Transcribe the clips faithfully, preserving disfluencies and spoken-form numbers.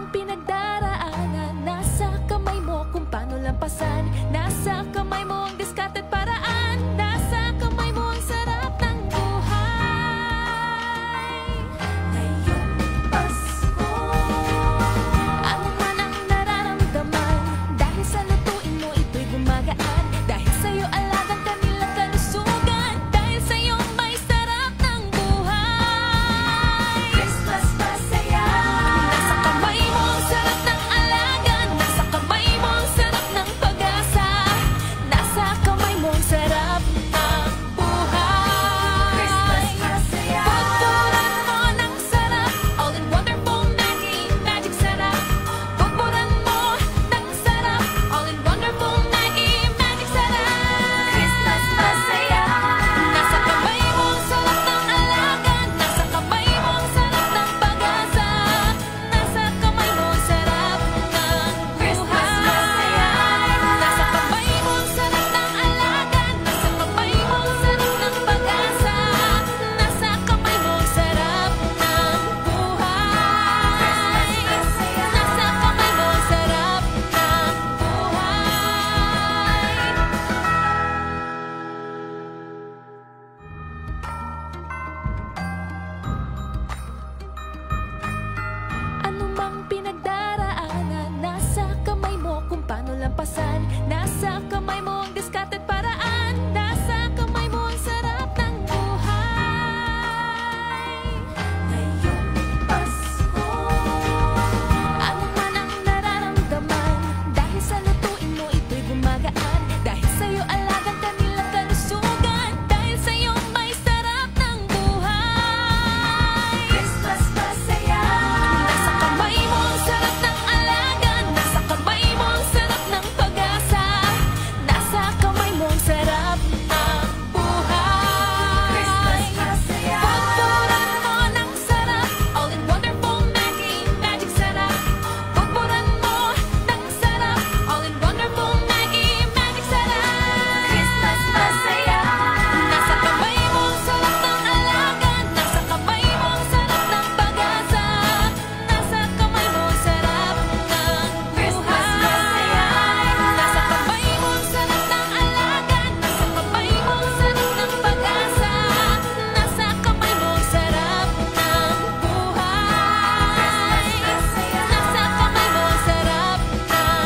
mang pinagdaraanan, nasa kamay mo kung paano lampasan. Nasa kamay mo ang diskarte't paraan. Nasa kamay mo ang sarap ng buhay. Ngayong Pasko, ano man ang nararamdaman, dahil sa lutuin mo ito'y gumagaan. Dahil sa'yo alagang kanilang kalusugan, dahil sa'yo may sarap ng buhay. Christmas masaya, nasa kamay mo ang sarap ng alagan. Nasa kamay mo ang sarap ng pag-asa. Nasa kamay mo ang sarap ng buhay. Christmas masaya, pagpuran mo ng sarap, all in wonderful Maggie magic sarap. Pagpuran mo ng sarap, all in wonderful Maggie magic sarap. Christmas masaya, nasa kamay mo ang sarap ng alagan. Nasa kamay mo ang sarap ng pag-asa. Nasa kamay mo ang sarap ng buhay. Nasa kamay mo ang sarap ng alagan. Nasa kamay mo ang sarap ng pag-asa. Nasa kamay mo ang sarap ng buhay. Nasa kamay mo ang sarap ng buhay. Ano mang pinagdaraanan, nasa kamay mo kung paano lampasan. Nasa kamay mo ang diskarte't paraan. Nasa kamay mo ang sarap ng buhay. Ngayong Pasko, ano man ang nararamdaman, dahil sa lutuin mo ito'y gumagaan. Dahil sa'yo alagang kanilang kalusugan, dahil sa'yo may sarap ng buhay. Christmas masaya, nasa kamay mo ang sarap ng alagan. Nasa kamay mo ang sarap ng pag-asa. Nasa kamay mo ang sarap ng buhay. Christmas masaya, pagpuran mo ng sarap, all in wonderful Maggie magic sarap. Pagpuran mo ng sarap, all in wonderful Maggie magic sarap. Christmas masaya, nasa kamay mo ang sarap ng alagan. Nasa kamay mo ang sarap ng pag-asa. Nasa kamay mo ang sarap ng buhay. Nasa kamay mo ang sarap ng alagan. Nasa kamay mo ang sarap ng pag-asa. Nasa kamay mo ang sarap ng buhay. Nasa kamay mo ang sarap ng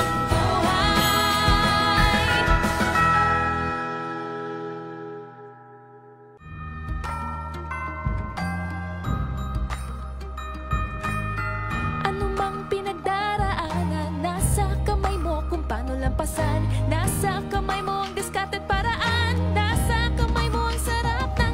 buhay. Ano mang pinagdaraanan, nasa kamay mo kung paano lampasan. Nasa kamay mo ang diskarte't paraan. Nasa kamay mo ang sarap ng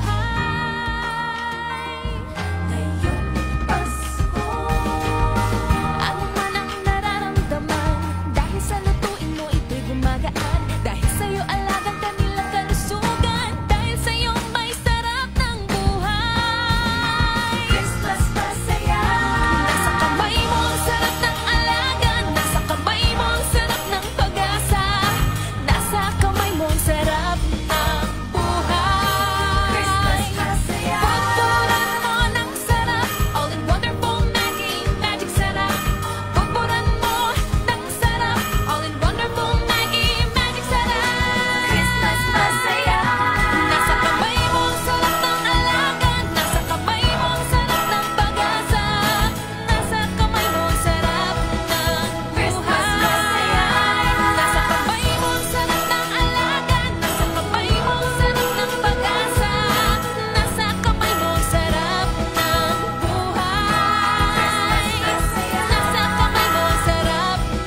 buhay. Ngayong Pasko, ano man ang nararamdaman, dahil sa lutuin mo ito'y gumagaan. Dahil sa'yo alagang kanilang kalusugan, dahil sa'yo may sarap ng buhay. Christmas masaya, nasa kamay mo ang sarap ng alagan. Nasa kamay mo ang sarap ng pag-asa. Nasa kamay mo ang sarap ng buhay. Christmas masaya, pagpuran mo ng sarap, all in wonderful Maggie magic sarap. Pagpuran mo ng sarap, all in wonderful Maggie magic sarap. Christmas masaya, nasa kamay mo ang sarap ng alagan. Nasa kamay mo ang sarap ng pag-asa. Nasa kamay mo ang sarap ng buhay. Nasa kamay mo ang sarap ng alagan. Nasa kamay mo ang sarap ng pag-asa. Nasa kamay mo ang sarap ng buhay. Nasa kamay mo ang sarap ng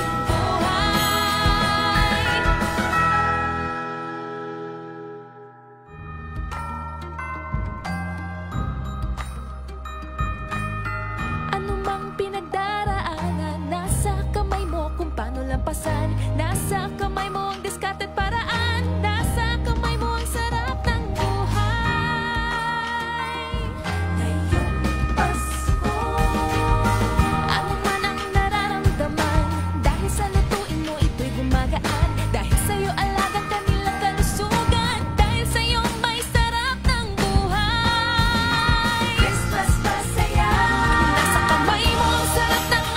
buhay. Ano mang pinagdaraanan, nasa kamay mo kung paano lampasan. Nasa kamay mo ang diskarte't paraan. Nasa kamay mo ang sarap ng buhay. Ngayong Pasko, ano man ang nararamdaman, dahil sa lutuin mo ito'y gumagaan. Dahil sa'yo alagang kanilang kalusugan, dahil sa'yo may sarap ng buhay. Christmas masaya, nasa kamay mo ang sarap ng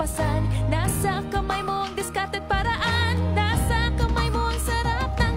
lampasan. Nasa kamay mo ang diskarte at paraan. Nasa kamay mo ang sarap ng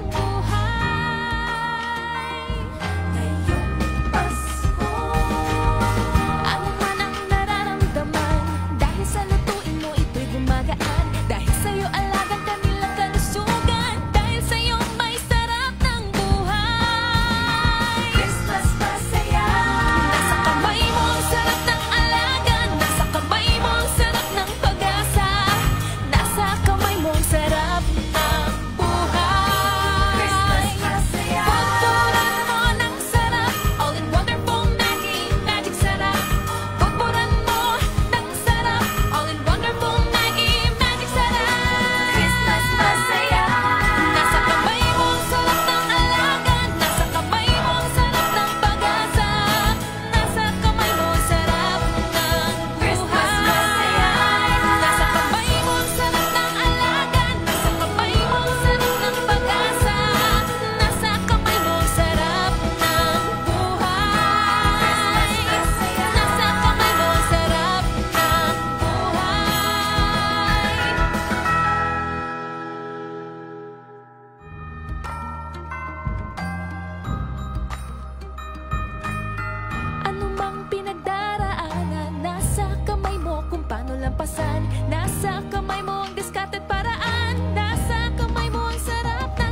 buhay. Ngayong Pasko, ano man ang nararamdaman, dahil sa lutuin mo ito'y gumagaan. Dahil sa'yo alagang kanilang kalusugan. Dahil sa'yo may sarap ng buhay. Christmas masaya. Nasa kamay mo ang sarap ng alagan. Nasa kamay mo ang sarap ng pag-asa. Nasa kamay mo ang sarap ng buhay. Christmas masaya. Pagpuran mo ng sarap, all in wonderful Maggie Magic sarap. Pagpuran mo ng sarap, all in wonderful Maggie Magic sarap. Christmas masaya. Nasa kamay mo ang sarap ng alagan. Nasa kamay mo ang sarap ng pag-asa. Nasa kamay mo ang sarap ng Christmas masaya. Nasa kamay mo ang sarap ng alagan. Nasa kamay mo ang sarap ng pag-asa. Nasa kamay mo ang sarap ng buhay. Nasa kamay mo ang sarap ng buhay. Ano mang pinagdaraanan, nasa kamay mo kung paano lampasan. Nasa kamay mo ang diskarte at paraan. Nasa kamay mo ang sarap ng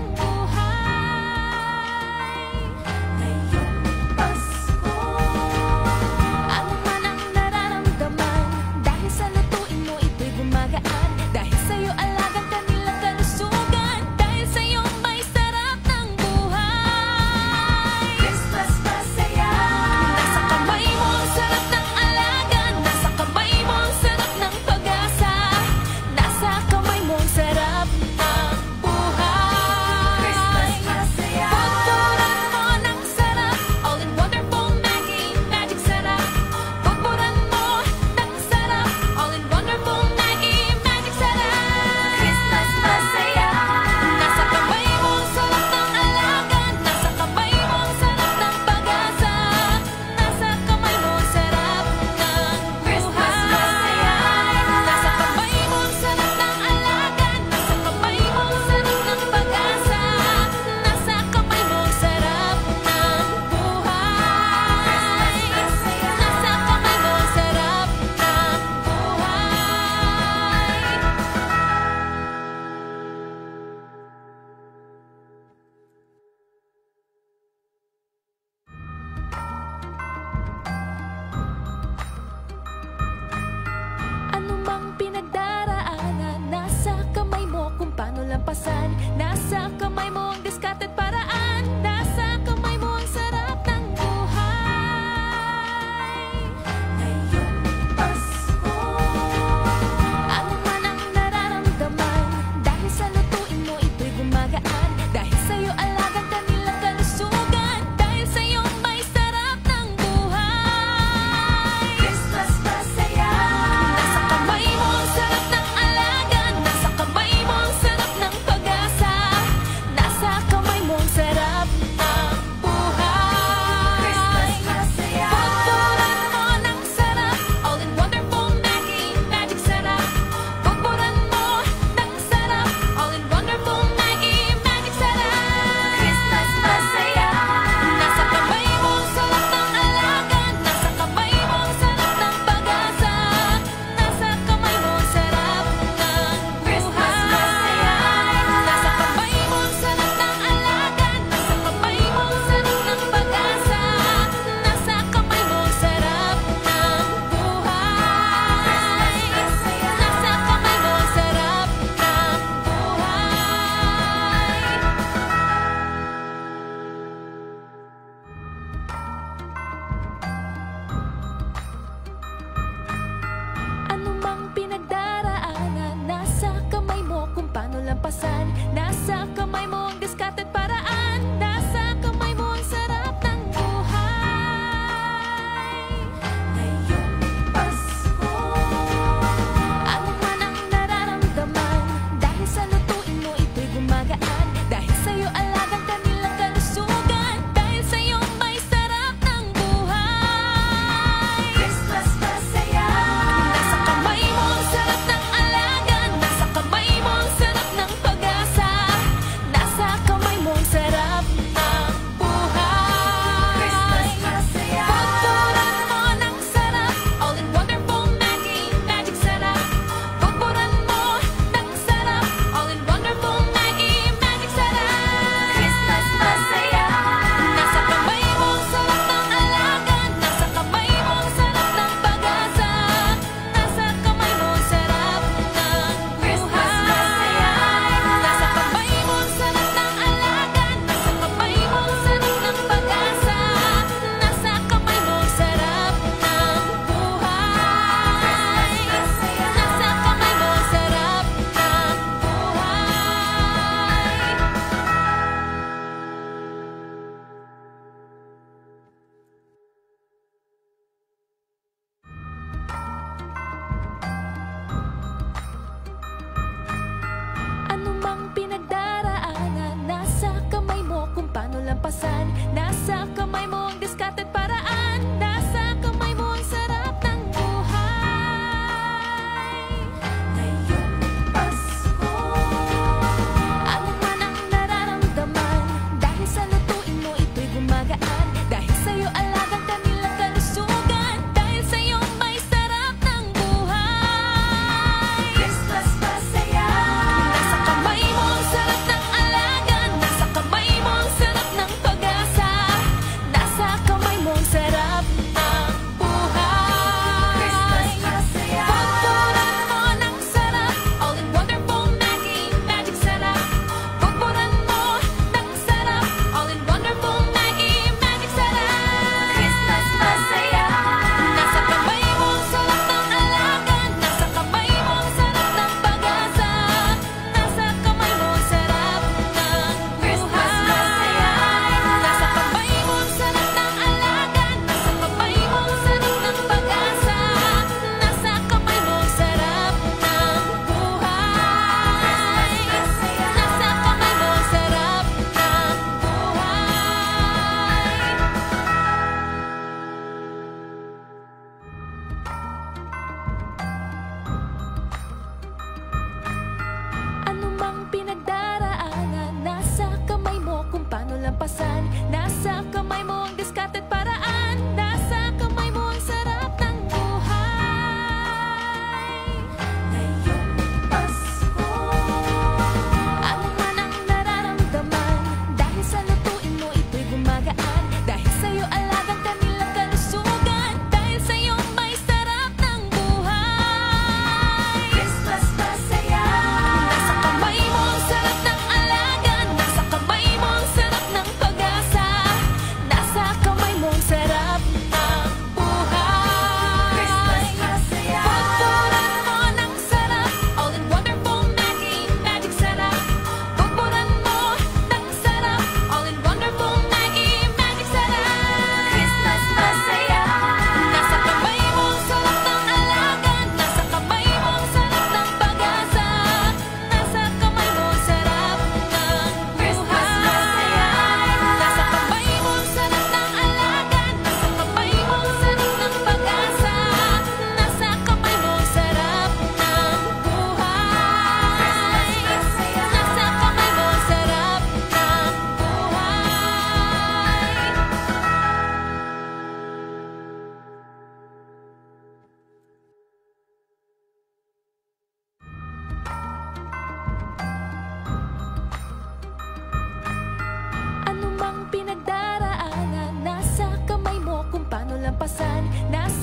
buhay. Ngayong Pasko, ano man ang nararamdaman, dahil sa lutuin mo ito'y gumagaan. Dahil sa'yo alagang kanilang kalusugan. Dahil sa'yo may sarap ng buhay. Christmas masaya. Nasa kamay mo ang sarap ng alagan. Nasa kamay mo ang sarap ng pag-asa. Nasa kamay mo ang sarap ng buhay. Christmas masaya. Pagpuran mo ng sarap, all in wonderful Maggie Magic sarap. Pagpuran mo ng sarap, all in wonderful Maggie Magic sarap. Christmas masaya. Nasa kamay mo ang sarap ng alagan. Nasa kamay mo ang sarap ng pag-asa. Nasa kamay mo ang sarap ng Christmas masaya. Nasa kamay mo ang sarap ng alagan. Nasa kamay mo ang sarap ng pag-asa. Nasa kamay mo ang sarap ng buhay. Nasa kamay mo ang sarap ng buhay. Ano mang pinagdaraanan, nasa kamay mo kung paano lampasan. Nasa kamay mo ang diskarte at paraan. Nasa kamay mo ang sarap ng buhay. Ngayong Pasko, ano man ang nararamdaman, dahil sa lutuin mo ito'y gumagaan. Dahil sa'yo alagang kanilang kalusugan. Dahil sa'yo may sarap ng buhay. Christmas masaya. Nasa kamay mo ang sarap ng alagan. Nasa kamay mo ang sarap ng pag-asa.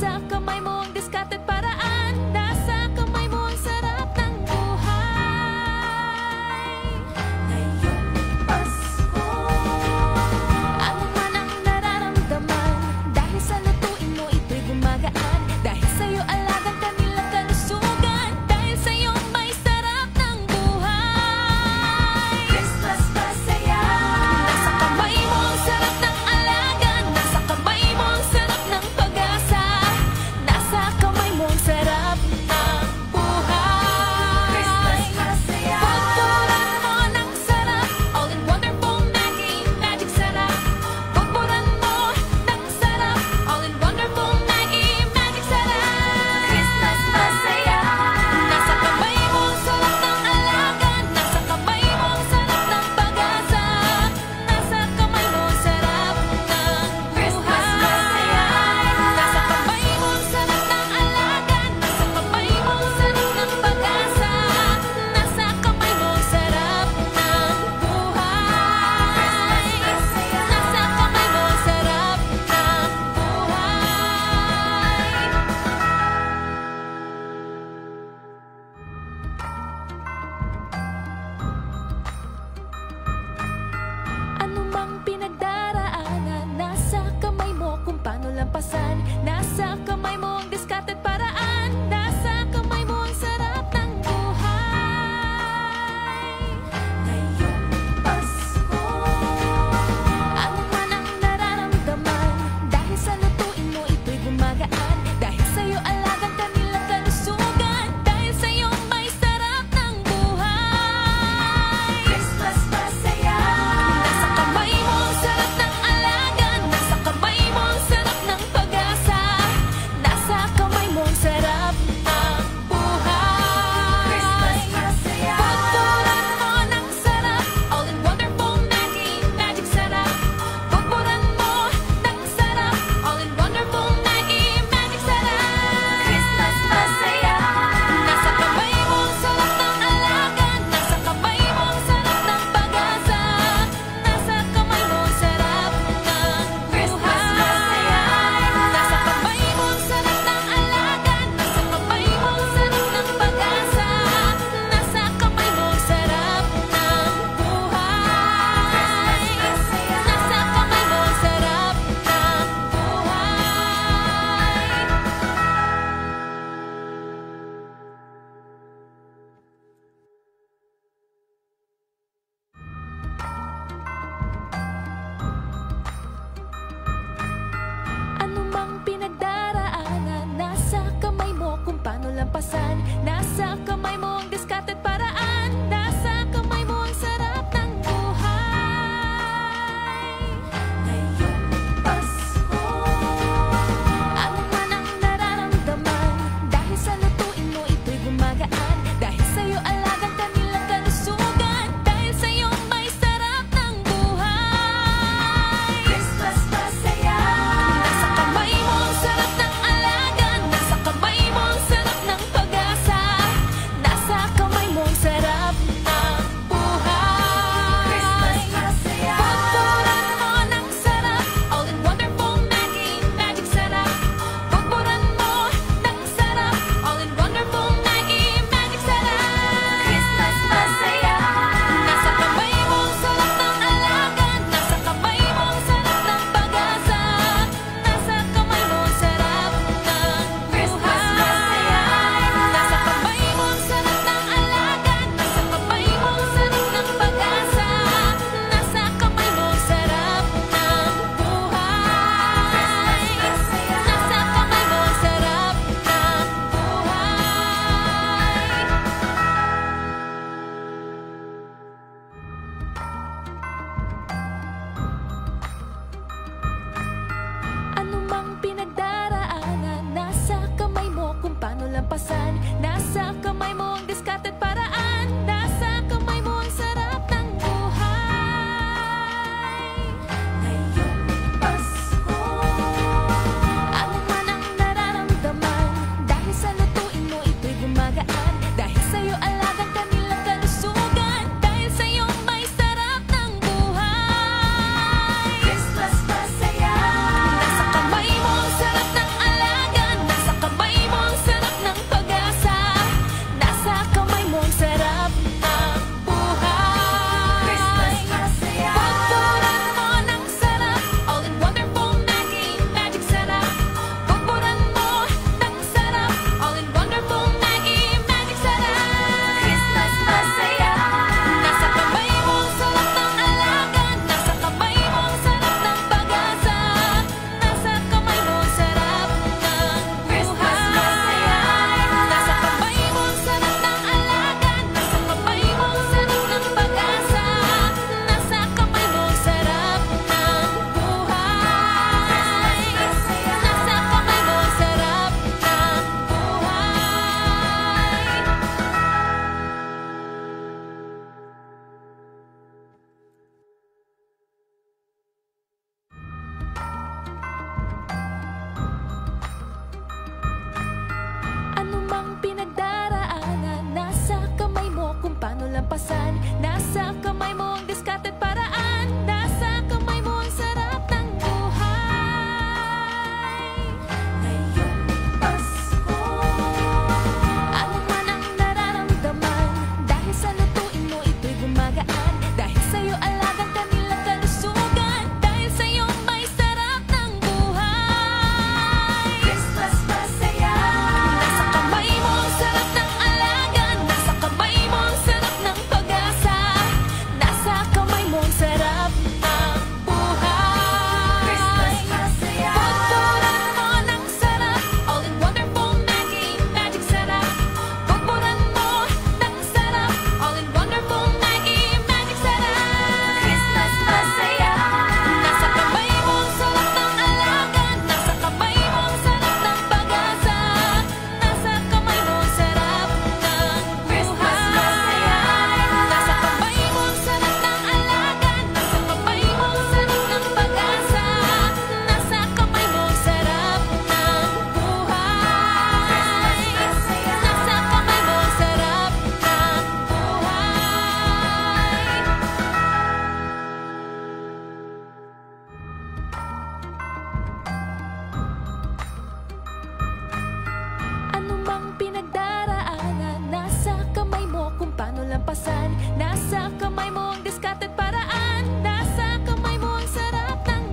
Nasa kamay mo ang diskarte at paraan. Nasa kamay mo ang sarap ng buhay. Ngayong Pasko, ano man ang nararamdaman, dahil sa lutuin mo ito'y gumagaan. Dahil sa'yo alagang kanilang kalusugan, dahil sa'yo may sarap ng buhay. Christmas masaya, nasa kamay mo ang sarap ng alagan. Nasa kamay mo ang sarap ng pag-asa. Nasa kamay mo ang sarap ng buhay. Christmas masaya, pagpuran mo ng sarap, all in wonderful Maggie Magic sarap. Pagpuran mo ng sarap, all in wonderful Maggie Magic sarap. Christmas masaya, nasa kamay mo ang sarap ng alagan. Nasa kamay mo ang sarap ng pag-asa. Nasa kamay mo ang sarap ng Christmas masaya, nasa kamay mo ang sarap ng alagan. Nasa kamay mo ang sarap ng pag-asa. Nasa kamay mo ang sarap ng buhay. Nasa kamay mo ang sarap ng buhay. Ano mang pinagdaraanan, nasa kamay mo kung paano lampasan. Nasa kamay mo ang diskarte at paraan. Nasa kamay mo ang sarap ng buhay. Ngayong Pasko, ano man ang nararamdaman, dahil sa lutuin mo ito'y gumagaan. Dahil sa'yo alagang kanilang kalusugan, dahil sa'yo may sarap ng buhay. Christmas masaya, nasa kamay mo ang sarap ng alagan. Nasa kamay mo ang sarap ng pag-asa. Nasa Anumang pinagdaraanan, nasa kamay mo kung paano lampasan. Nasa kamay mo ang diskarte at paraan. Nasa kamay mo ang sarap ng buhay. Ngayong Pasko, ano man ang nararamdaman, dahil sa lutuin mo ito'y gumagaan. Dahil sa'yo alagang kanilang kalusugan. Dahil sa'yo may sarap ng buhay. Christmas masaya. Nasa kamay mo ang sarap ng alagan. Nasa kamay mo ang sarap ng pag-asa. Nasa kamay mo ang sarap ng buhay. Christmas masaya. Pagburan mo ng sarap, all in wonderful Maggie Magic sarap. Pagburan mo ng sarap, all in wonderful Maggie Magic sarap. Christmas masaya. Nasa kamay mo ang sarap ng alagan. Nasa kamay mo ang sarap ng pag-asa. Nasa kamay mo ang sarap ng Christmas masaya. Nasa kamay mo ang sarap ng alagan. Nasa kamay mo ang sarap ng pag-asa. Nasa kamay mo ang sarap ng buhay. Christmas masaya. Nasa kamay mo ang sarap ng buhay. Anumang pinagdaraanan, nasa kamay mo kung paano lampasan. Nasa kamay mo ang diskarte at paraan. Nasa kamay mo ang sarap ng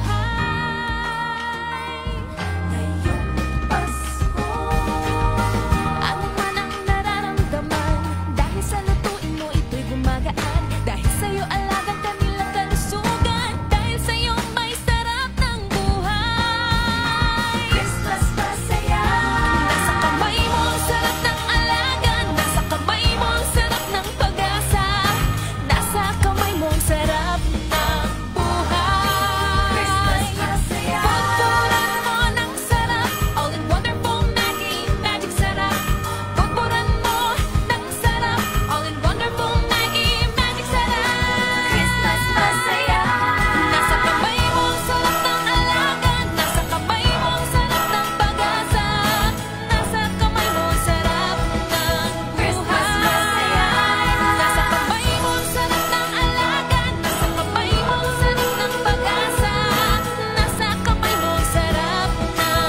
buhay. Ngayong Pasko, ano man ang nararamdaman, dahil sa lutuin mo ito'y gumagaan. Dahil sa'yo alagang kanilang kalusugan. Dahil sa'yo may sarap ng buhay. Christmas masaya. Nasa kamay mo ang sarap ng alagan. Nasa kamay mo ang sarap ng pag-asa. Nasa kamay mo ang sarap ng buhay. Christmas masaya. Pagburan mo ng sarap, all in wonderful Maggie Magic sarap. Pagburan mo ng sarap, all in wonderful Maggie Magic sarap. Christmas masaya. Nasa kamay mo ang sarap ng alagan. Nasa kamay mo ang sarap ng pag-asa. Nasa kamay mo ang sarap ng Christmas masaya. Nasa kamay mo ang sarap ng alagan. Nasa kamay mo ang sarap ng pag-asa. Nasa kamay mo ang sarap ng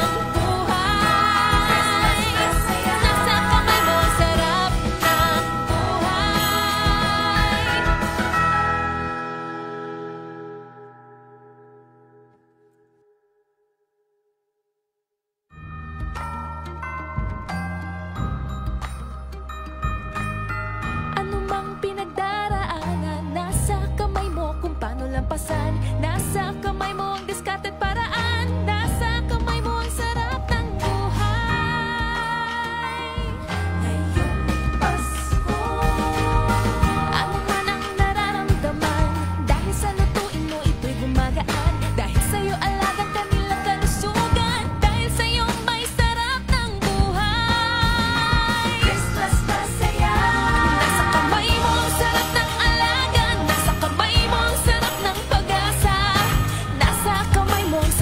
buhay. Nasa kamay mo ang sarap ng buhay. Anumang pinagdaraanan, nasa kamay mo kung paano lampasan. Nasa kamay mo ang diskarte at paraan. Nasa kamay mo ang sarap ng buhay. Ngayong Pasko, ano man ang nararamdaman, dahil sa lutuin mo ito'y gumagaan. Dahil sa'yo alagang kanilang kalusugan. Dahil sa'yo may sarap ng buhay. Christmas masaya. Nasa kamay mo ang sarap ng alagan. Nasa kamay mo ang sarap ng pag-asa. Nasa kamay mo ang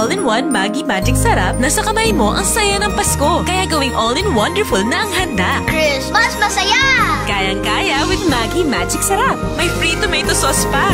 all-in-one Maggi Magic Sarap, nasa kamay mo ang saya ng Pasko. Kaya gawing all-in-wonderful na ang handa. Christmas masaya! Kayang-kaya with Maggi Magic Sarap. May free tomato sauce pa.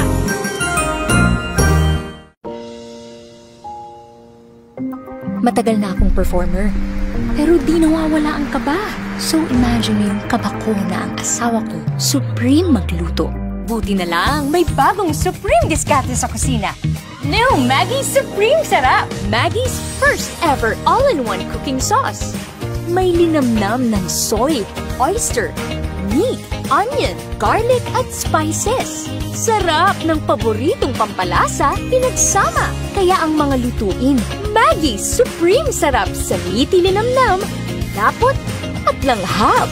Matagal na akong performer, pero di nawawala ang kaba. So imagine yung kaba ko na ang asawa ko, supreme magluto. Buti na lang, may bagong supreme diskarte sa kusina. New Maggi Supreme Sarap! Maggie's first ever all-in-one cooking sauce. May linamnam ng soy, oyster, meat, onion, garlic at spices. Sarap ng paboritong pampalasa, pinagsama. Kaya ang mga lutuin, Maggi Supreme Sarap sa meaty linamnam, dapot at langhap.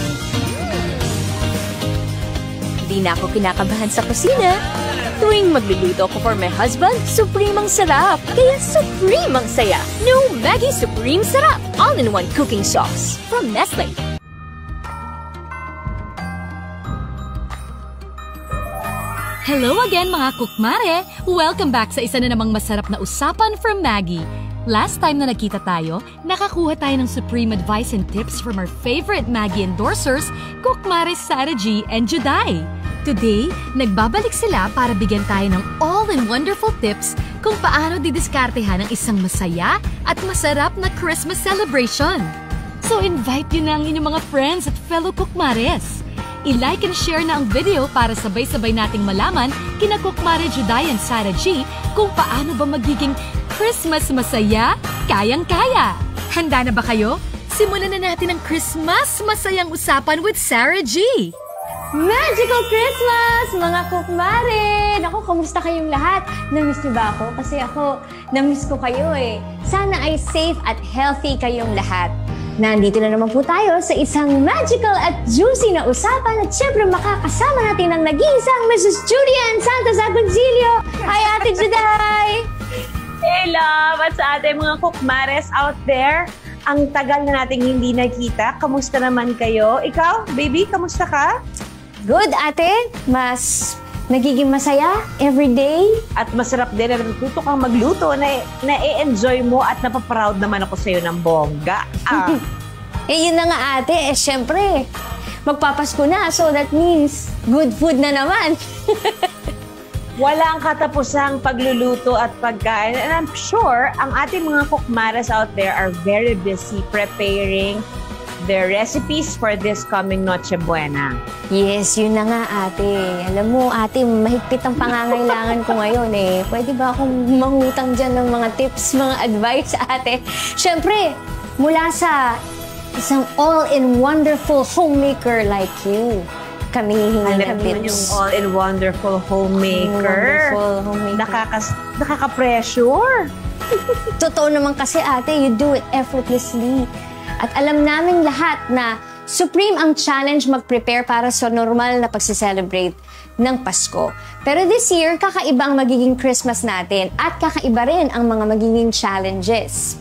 Di na ako kinakabahan sa kusina. Tuwing magluluto ako for my husband, Supreme ang sarap. Kaya Supreme ang saya. New Maggi Supreme Sarap, all-in-one cooking sauce from Nestle. Hello again mga kukmare! Welcome back sa isa na namang masarap na usapan from Maggi. Last time na nagkita tayo, nakakuha tayo ng supreme advice and tips from our favorite Maggi endorsers, Kukmare Sarah G and Juday. Today, nagbabalik sila para bigyan tayo ng all-in-wonderful tips kung paano didiskartehan ang isang masaya at masarap na Christmas celebration. So invite nyo na ang inyong mga friends at fellow Kukmares. I-like and share na ang video para sabay-sabay nating malaman kina Kukmare Juday and Sarah G kung paano ba magiging Christmas masaya, kayang-kaya. Handa na ba kayo? Simulan na natin ang Christmas masayang usapan with Sarah G. Magical Christmas, mga kukmare! Naku, kamusta kayong lahat? Namiss niyo ba ako? Kasi ako, namiss ko kayo eh. Sana ay safe at healthy kayong lahat. Nandito na naman po tayo sa isang magical at juicy na usapan at syempre makakasama natin ang nag-iisang Missus Julian Santos Agoncillo. Hi, Ate Juday! Hey, love! At sa ating mga kukmares out there, ang tagal na nating hindi nakita. Kamusta naman kayo? Ikaw, baby, kamusta ka? Good, ate. Mas nagiging masaya every day. At masarap din na natuto kang magluto na na-enjoy mo at napaproud naman ako sa'yo ng bongga. Ah. Eh, yun na nga, ate. Eh, syempre, magpapasko na. So, that means good food na naman. Walang katapusang pagluluto at pagkain. And I'm sure, ang ating mga kukmares out there are very busy preparing their recipes for this coming Noche Buena. Yes, yun na nga, ate. Alam mo, ate, mahigpit ang pangangailangan ko ngayon eh. Pwede ba akong mangutang dyan ng mga tips, mga advice, ate? Syempre, mula sa isang all-in-wonderful homemaker like you, kami hihingi ng tips. Yung all-in-wonderful homemaker. Wonderful homemaker. Nakakas nakaka-pressure. Totoo naman kasi, ate, you do it effortlessly. At alam namin lahat na supreme ang challenge mag-prepare para sa normal na pagsiselebrate ng Pasko. Pero this year, kakaiba ang magiging Christmas natin at kakaiba rin ang mga magiging challenges.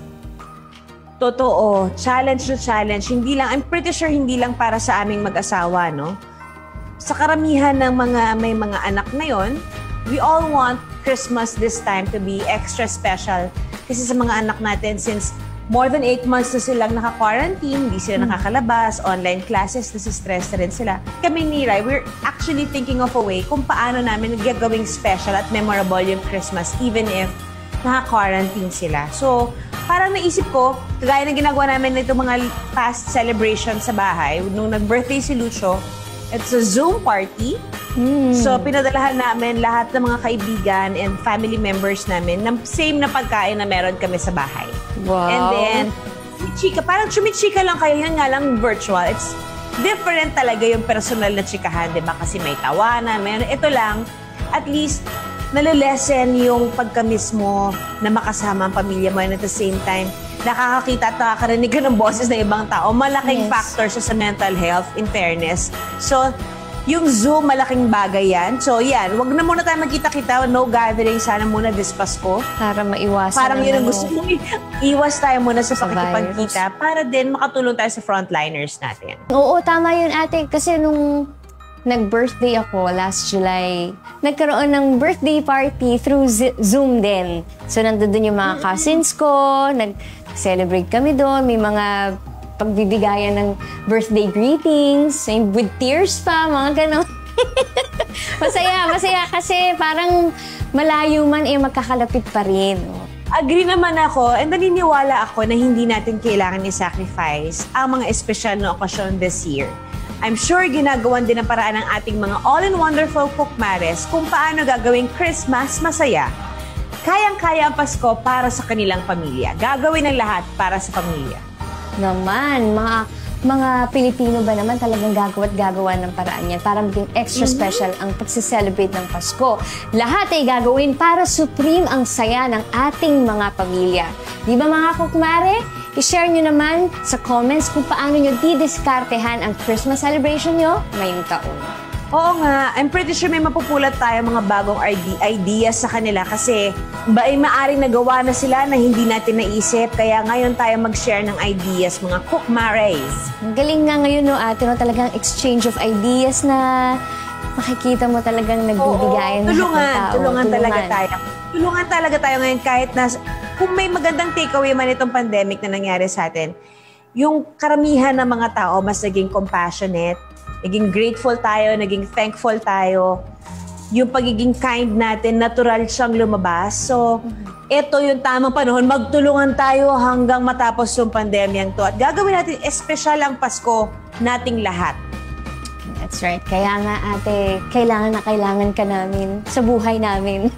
Totoo. Challenge to challenge. Hindi lang, I'm pretty sure hindi lang para sa aming mag-asawa, no? Sa karamihan ng mga may mga anak ngayon, we all want Christmas this time to be extra special. Kasi sa mga anak natin, since more than eight months na silang naka-quarantine, hindi sila nakakalabas, online classes, nasistress na rin sila. Kami ni Rai, we're actually thinking of a way kung paano namin gagawing special at memorable yung Christmas even if naka-quarantine sila. So, parang naisip ko, kagaya ng ginagawa namin nito mga past celebration sa bahay, nung nag-birthday si Lucio, it's a Zoom party. Mm. So, pinadalahan namin lahat ng mga kaibigan and family members namin ng same na pagkain na meron kami sa bahay. Wow. And then, chika, parang chumichika lang kayo, yan nga lang virtual. It's different talaga yung personal na chikahan, di ba? Kasi may tawanan, may ano. Ito lang, at least, nalilesen yung pagka-miss mo na makasama ang pamilya mo and at the same time, nakakakita at nakakarinig ka ng boses ng ibang tao. Malaking yes. factor siya sa mental health, in fairness. So, yung Zoom, malaking bagay yan. So, yan. Wag na muna tayo magkita-kita. No gathering. Sana muna this Pasko. Para maiwasan. Parang yun ang gusto mo. Iwas tayo muna sa Sa pakikipagkita para din makatulong tayo sa frontliners natin. Oo, tama yun, ate. Kasi nung nag-birthday ako last July. Nagkaroon ng birthday party through Z- Zoom din. So, nandun dun yung mga cousins ko, nag-celebrate kami doon, may mga pagbibigayan ng birthday greetings, with tears pa, mga ganon. Masaya, masaya kasi parang malayo man eh magkakalapit pa rin. Agree naman ako and naniniwala ako na hindi natin kailangan i-sacrifice ang mga espesyal na okasyon this year. I'm sure ginagawan din ang paraan ng ating mga all-in-wonderful Cookmares kung paano gagawing Christmas masaya. Kayang-kaya ang Pasko para sa kanilang pamilya. Gagawin ang lahat para sa pamilya. Naman, mga mga Pilipino ba naman talagang gagawa't gagawa ng paraan yan para maging extra special ang pagse-celebrate ng Pasko. Lahat ay gagawin para supreme ang saya ng ating mga pamilya. Di ba mga Cookmare? I-share nyo naman sa comments kung paano nyo didiskartehan ang Christmas celebration nyo ngayong taon. Oo nga, I'm pretty sure may mapupulot tayo mga bagong ideas sa kanila kasi ba ay maaring nagawa na sila na hindi natin naisip kaya ngayon tayo mag-share ng ideas mga Cookmares. Ang galing nga ngayon no ate, no, talagang exchange of ideas na makikita mo talagang nagbibigayan ng tulungan, tao. tulungan, tulungan talaga tayo. Tulungan talaga tayo ngayon kahit na kung may magandang takeaway man itong pandemic na nangyari sa atin, yung karamihan ng mga tao mas naging compassionate, naging grateful tayo, naging thankful tayo. Yung pagiging kind natin, natural siyang lumabas. So, ito yung tamang panahon, magtulungan tayo hanggang matapos yung pandemyang to. At gagawin natin espesyal ang Pasko nating lahat. That's right. Kaya nga ate, kailangan na kailangan ka namin sa buhay namin.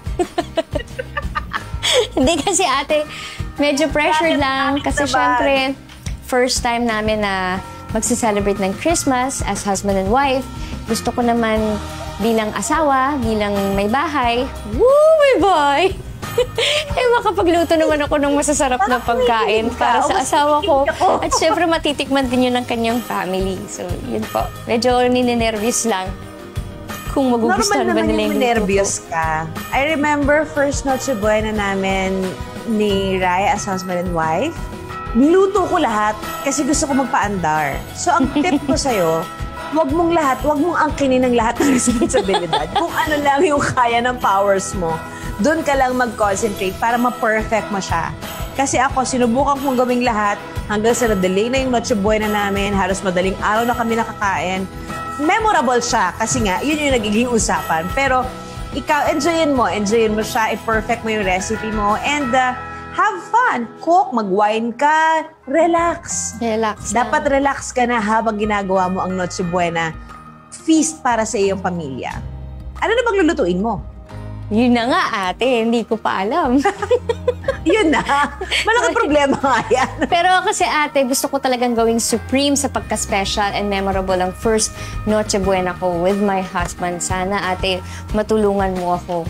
Hindi kasi ate, medyo pressure lang. Kasi syempre, first time namin na magse-celebrate ng Christmas as husband and wife. Gusto ko naman bilang asawa, bilang may bahay, woo, may boy! eh, makapagluto naman ako ng masasarap na pagkain para sa asawa ko. At syempre, matitikman din yun ng kanyang family. So, yun po. Medyo nininervyos lang kung magugustuhan ba nila yung nervyos ka. I remember first Noche Buena namin ni Raya as husband and wife. Niluto ko lahat kasi gusto ko magpaandar. So, ang tip ko sa'yo, wag mong lahat, wag mong angkinin ng lahat ng responsibilidad. Kung ano lang yung kaya ng powers mo, doon ka lang mag-concentrate para ma-perfect mo siya. Kasi ako, sinubukan kong gawing lahat hanggang sa na-delay na yung Noche Buena namin, halos madaling araw na kami nakakain. Memorable siya kasi nga, yun yung nagiging usapan. Pero, ikaw, enjoyin mo, enjoyin mo siya, i-perfect mo yung recipe mo, and uh, have fun. Cook, mag-wine ka, relax. Relax. Dapat relax ka na habang ginagawa mo ang Noche Buena. Feast para sa iyong pamilya. Ano na bang lulutuin mo? Yun na nga ate, hindi ko pa alam. Yun na. Malaking problema nga yan. Pero kasi ate, gusto ko talagang gawing supreme sa pagka-special and memorable ang first Noche Buena ko with my husband. Sana ate, matulungan mo ako.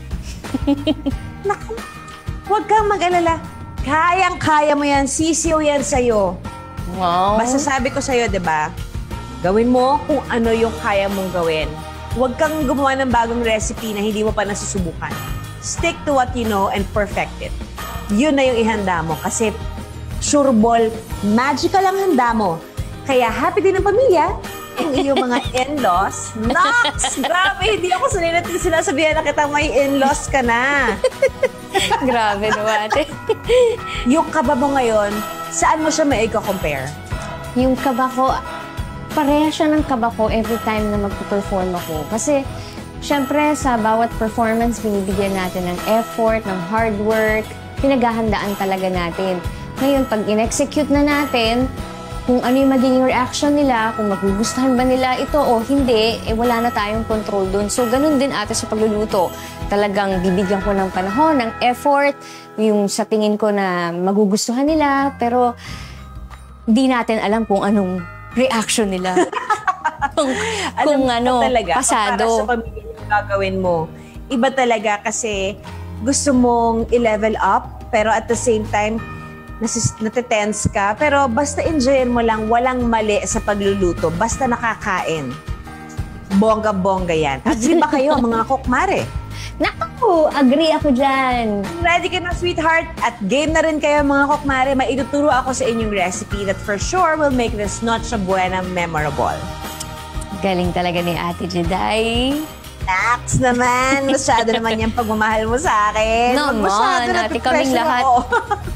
Naku, huwag kang mag-alala. Kayang-kaya mo yan. Sisiw yan sa'yo. Wow. Basta sabi ko sa'yo, di ba? Gawin mo kung ano yung kaya mong gawin. Huwag kang gumawa ng bagong recipe na hindi mo pa nasusubukan. Stick to what you know and perfect it. Yun na yung ihanda mo kasi sure ball, magical ang handa mo. Kaya happy din ang pamilya, ang iyong mga in-laws. Nox! Grabe, hindi ako sanay natin sinasabihan na kita may in-laws ka na. Grabe no ate. Yung kaba mo ngayon, saan mo siya may compare? Yung kaba ko, pareha siya ng kaba ko every time na magpo-perform ako. Kasi, syempre, sa bawat performance, binibigyan natin ng effort, ng hard work, pinaghahandaan talaga natin. Ngayon, pag in-execute na natin, kung ano yung magiging reaction nila, kung magugustuhan ba nila ito o hindi, eh wala na tayong control dun. So, ganun din ate sa pagluluto. Talagang bibigyan ko ng panahon, ng effort, yung sa tingin ko na magugustuhan nila, pero di natin alam kung anong reaction nila. kung kung ano, talaga, pasado. Para sa pamilya yung gagawin mo. Iba talaga kasi gusto mong i-level up, pero at the same time, nasis, natitense ka. Pero basta enjoyin mo lang, walang mali sa pagluluto. Basta nakakain. Bongga-bongga yan. Agree ba kayo, mga Cookmare? Naku, agree ako dyan. Ready ka na, sweetheart? At game na rin kayo, mga Cookmare. May ituturo ako sa inyong recipe that for sure will make this Noche Buena memorable. Galing talaga ni Ate Jeday. Nax naman, masyado naman yung pagmamahal mo sa akin. Naman, Masyado ate kaming napipressure lahat. ako.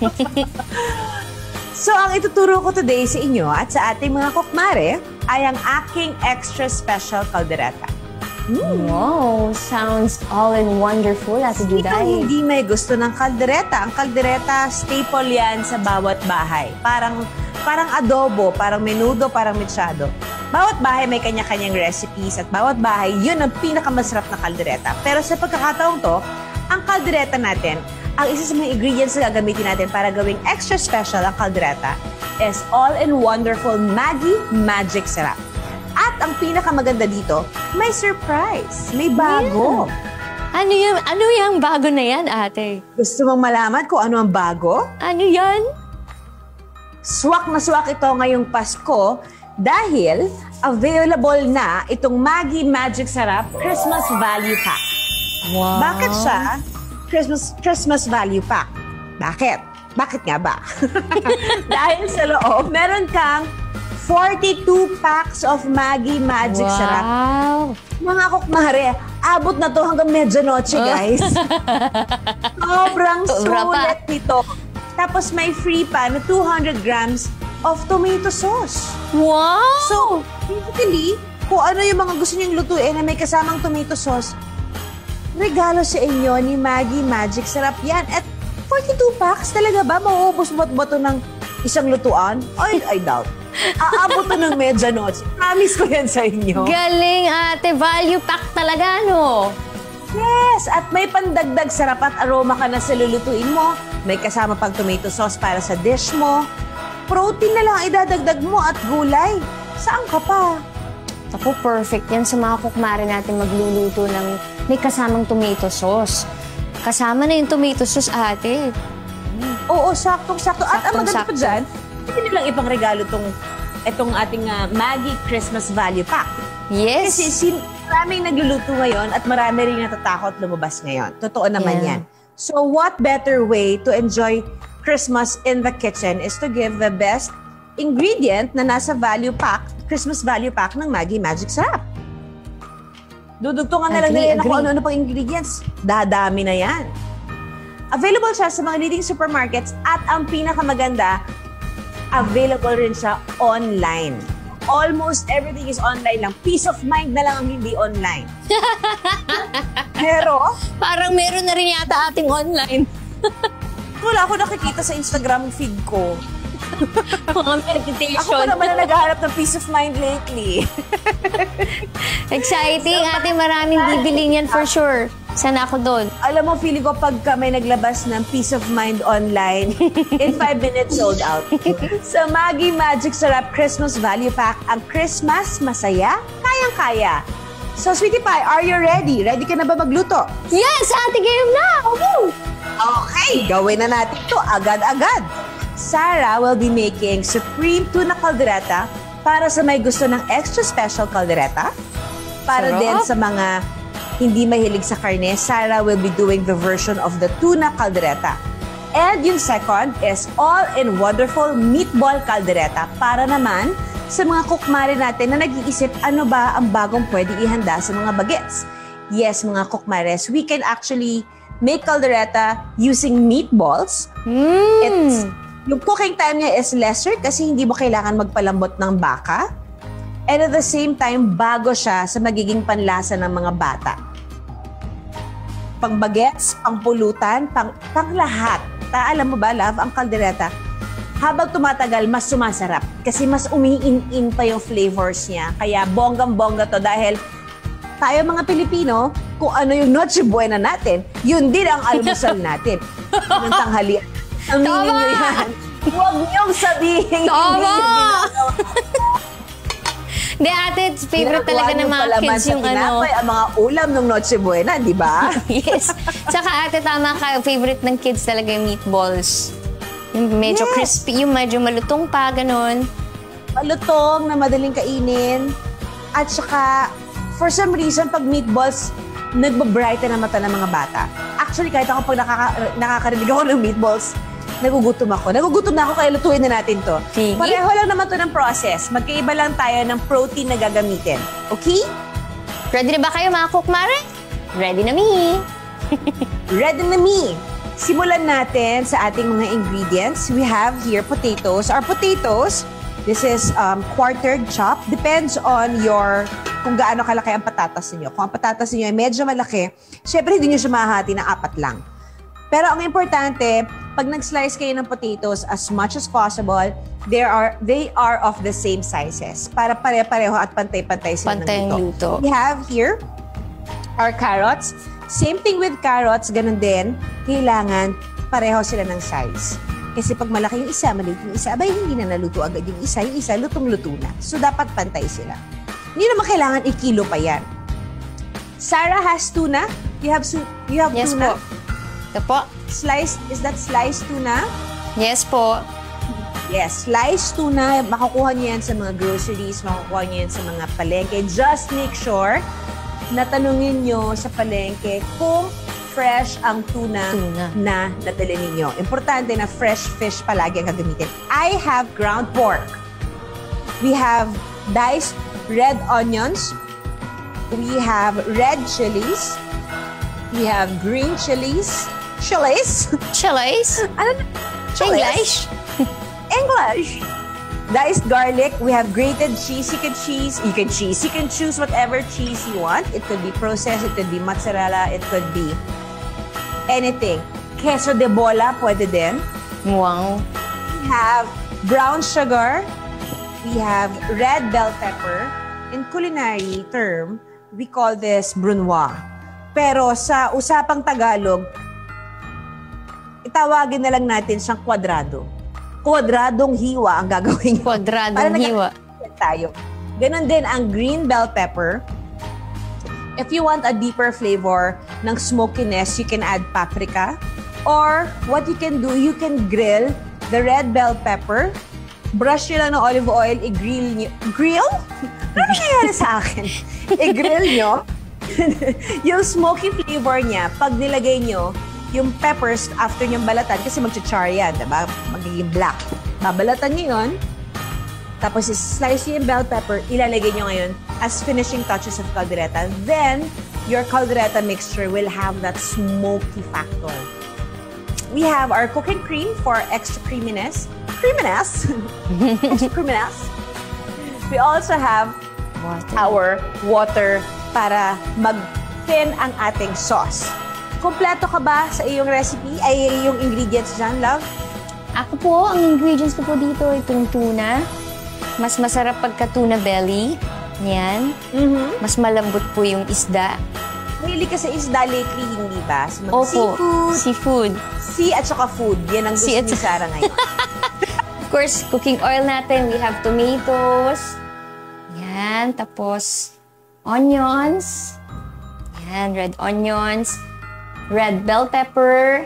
So, ang ituturo ko today sa inyo at sa ating mga kukmare ay ang aking extra special kaldereta. Wow, sounds all in wonderful, Ate Ikaw Jeday. hindi may gusto ng kaldereta. Ang kaldereta, staple yan sa bawat bahay. Parang parang adobo, parang menudo, parang mechado. Bawat bahay may kanya-kanyang recipes at bawat bahay, yun ang pinakamasarap na kaldereta. Pero sa pagkakataong to, ang kaldereta natin, ang isa sa mga ingredients na gagamitin natin para gawing extra special ang kaldereta is all-in-wonderful Maggi Magic Sarap. At ang pinakamaganda dito, may surprise, may bago. Ano yung, ano yung bago na yan, ate? Gusto mong malaman kung ano ang bago? Ano yan? Swak na swak ito ngayong Pasko dahil available na itong Maggi Magic Sarap Christmas Value Pack. Wow. Bakit siya Christmas Christmas Value Pack? Bakit? Bakit nga ba? Dahil sa loob, meron kang forty-two packs of Maggi Magic Sarap. Wow. Mga kukmare, abot na to hanggang medianoche, guys. Sobrang Sobra pa. sulit nito. Tapos may free pa na two hundred grams of tomato sauce. Wow! So, basically, kung ano yung mga gusto niyong lutuin na may kasamang tomato sauce, regalo sa inyo ni Maggi Magic Sarap yan. At forty-two packs, talaga ba? Mauubos mo ba ito ng isang lutuan? Ay, I doubt. Aabot to ng medianoche. Promise ko yan sa inyo. Galing, ate. Value pack talaga, no? Yes! At may pandagdag sarap at aroma ka na sa lulutuin mo. May kasama pang tomato sauce para sa dish mo. Protein na lang idadagdag mo at gulay. Saan ka pa? Ako, perfect yan sa mga kukmare natin magluluto ng may kasamang tomato sauce. Kasama na yung tomato sauce, ate. Oo, saktong-sakto. At ang maganda pa Saktong-sakto. dyan, hindi nilang ipang regalo tong, itong ating uh, Maggi Christmas Value Pack. Yes. Kasi sin maraming nagluluto ngayon at marami rin natatakot lumabas ngayon. Totoo naman Yeah. yan. So what better way to enjoy Christmas in the kitchen is to give the best ingredient na nasa value pack, Christmas value pack ng Maggi Magic Sarap. Dudugtungan na lang Agree, nila na kung agree. ano-ano pang ingredients. Dadami na yan. Available siya sa mga leading supermarkets at ang pinakamaganda, available rin siya online. Almost everything is online lang. Peace of mind na lang ang hindi online. Pero, Parang meron na rin yata ating online. wala ako nakikita sa Instagram feed ko. Mga Ako meditation. pa naman na naghahanap ng peace of mind lately. Exciting, ate. Maraming bibili niyan for sure. Sana ako doon. Alam mo, feeling ko pagka may naglabas ng peace of mind online, in five minutes sold out. Sa Maggi Magic Sarap Christmas Value Pack, ang Christmas masaya, kayang-kaya. So, Sweetie Pie, are you ready? Ready ka na ba magluto? Yes, ate. Game na! Woo! Okay, gawin na natin ito agad-agad. Sarah will be making supreme tuna caldereta para sa may gusto ng extra special caldereta. Para Sarap. din sa mga hindi mahilig sa karne, Sarah will be doing the version of the tuna caldereta. And yung second is all-in wonderful meatball caldereta para naman sa mga kukmare natin na nag-iisip ano ba ang bagong pwede ihanda sa mga bagets. Yes, mga kukmares, we can actually make caldereta using meatballs. Mm. It's, yung cooking time niya is lesser kasi hindi mo kailangan magpalambot ng baka. And at the same time, bago siya sa magiging panlasa ng mga bata. Pang bagets, pang pulutan, pang, pang lahat. Ta, alam mo ba, love, ang kaldereta, habang tumatagal, mas sumasarap. Kasi mas umiin-in pa yung flavors niya. Kaya bonggang-bongga to dahil tayo mga Pilipino, kung ano yung Noche Buena natin, yun din ang almusal natin. Ng tanghalian. Aminin nyo yan. Huwag niyong sabihin. Tama! Hindi yung ginagawa. Di, ate, favorite Ginagawa talaga ng niyo mga palaman kids sa yung ano. tinapay, ang mga ulam ng Noche Buena, di ba? Yes. Tsaka ate, tama ka. Favorite ng kids talaga yung meatballs. Yung medyo Yes. crispy, yung medyo malutong pa, ganun. Malutong na madaling kainin. At saka, for some reason, pag meatballs, nagbabrighten ang mata ng mga bata. Actually, kahit ako pag nakaka nakakarinig ako ng meatballs, nagugutom ako. Nagugutom na ako kaya lutuin na natin to. Sige. Pareho lang naman to ng process. Magkaiba lang tayo ng protein na gagamitin. Okay? Ready na ba kayo mga kukmare? Ready na me. Ready na me. Simulan natin sa ating mga ingredients. We have here potatoes. Our potatoes, this is um, quartered chop. Depends on your, kung gaano kalaki ang patatas niyo. Kung ang patatas niyo ay medyo malaki, syempre hindi niyo siya mahahati na apat lang. Pero ang importante, pag nag-slice kayo ng potatoes as much as possible, they are they are of the same sizes. Para pare-pareho at pantay-pantay sila Pantay ng ang luto. luto. We have here our carrots. Same thing with carrots, ganun din, kailangan pareho sila ng size. Kasi pag malaki yung isa, maliit yung isa, abay hindi na naluto agad yung isa, yung isa lutong-luto na. So dapat pantay sila. Hindi naman kailangan ikilo pa yan. Sarah has tuna. You have, su- you have Yes tuna. po. Ito po. Sliced, is that sliced tuna? Yes po. Yes, sliced tuna. Makukuha niyo yan sa mga groceries, makukuha niyo yan sa mga palengke. Just make sure na tanungin nyo sa palengke kung fresh ang tuna, Tuna. na nadala ninyo. Importante na fresh fish palagi ang gagamitin. I have ground pork. We have diced red onions. We have red chilies. We have green chilies. Chilies? Chilies? Ano na? English? English. Diced garlic. We have grated cheese. You can cheese. You can cheese. You can choose whatever cheese you want. It could be processed. It could be mozzarella. It could be anything. Queso de bola, pwede din. Wow. We have brown sugar. We have red bell pepper. In culinary term, we call this brunoise. Pero sa usapang Tagalog, itawagin na lang natin siyang kwadrado. Kwadradong hiwa ang gagawin nyo. Kwadradong hiwa. Tayo. Ganon din ang green bell pepper. If you want a deeper flavor ng smokiness, you can add paprika. Or what you can do, you can grill the red bell pepper. Brush nyo lang ng olive oil, i-grill nyo. Grill? Ano nangyayari sa akin? I-grill nyo. Yung smoky flavor niya, pag nilagay nyo, yung peppers after nyong balatan, kasi mag-char yan, diba? Magiging black. Babalatan nyo yun. Tapos slice yung bell pepper, ilalagay nyo ngayon as finishing touches of caldereta. Then, your caldereta mixture will have that smoky factor. We have our cooking cream for extra creaminess. Creaminess? Extra creaminess. We also have Water. our water para mag-thin ang ating sauce. Kompleto ka ba sa iyong recipe? Ay, iyong ingredients dyan, love? Ako po, ang ingredients ko po dito, itong tuna. Mas masarap pagka tuna belly. Yan. Mm-hmm. Mas malambot po yung isda. Mahilig ka sa isda lately, hindi ba? Sa mga Opo. seafood. Seafood. Sea at saka food. Yan ang gusto Sea at ni Sarah ngayon. Of course, cooking oil natin. We have tomatoes. Yan. Tapos, onions. Yan. Red onions. Red bell pepper.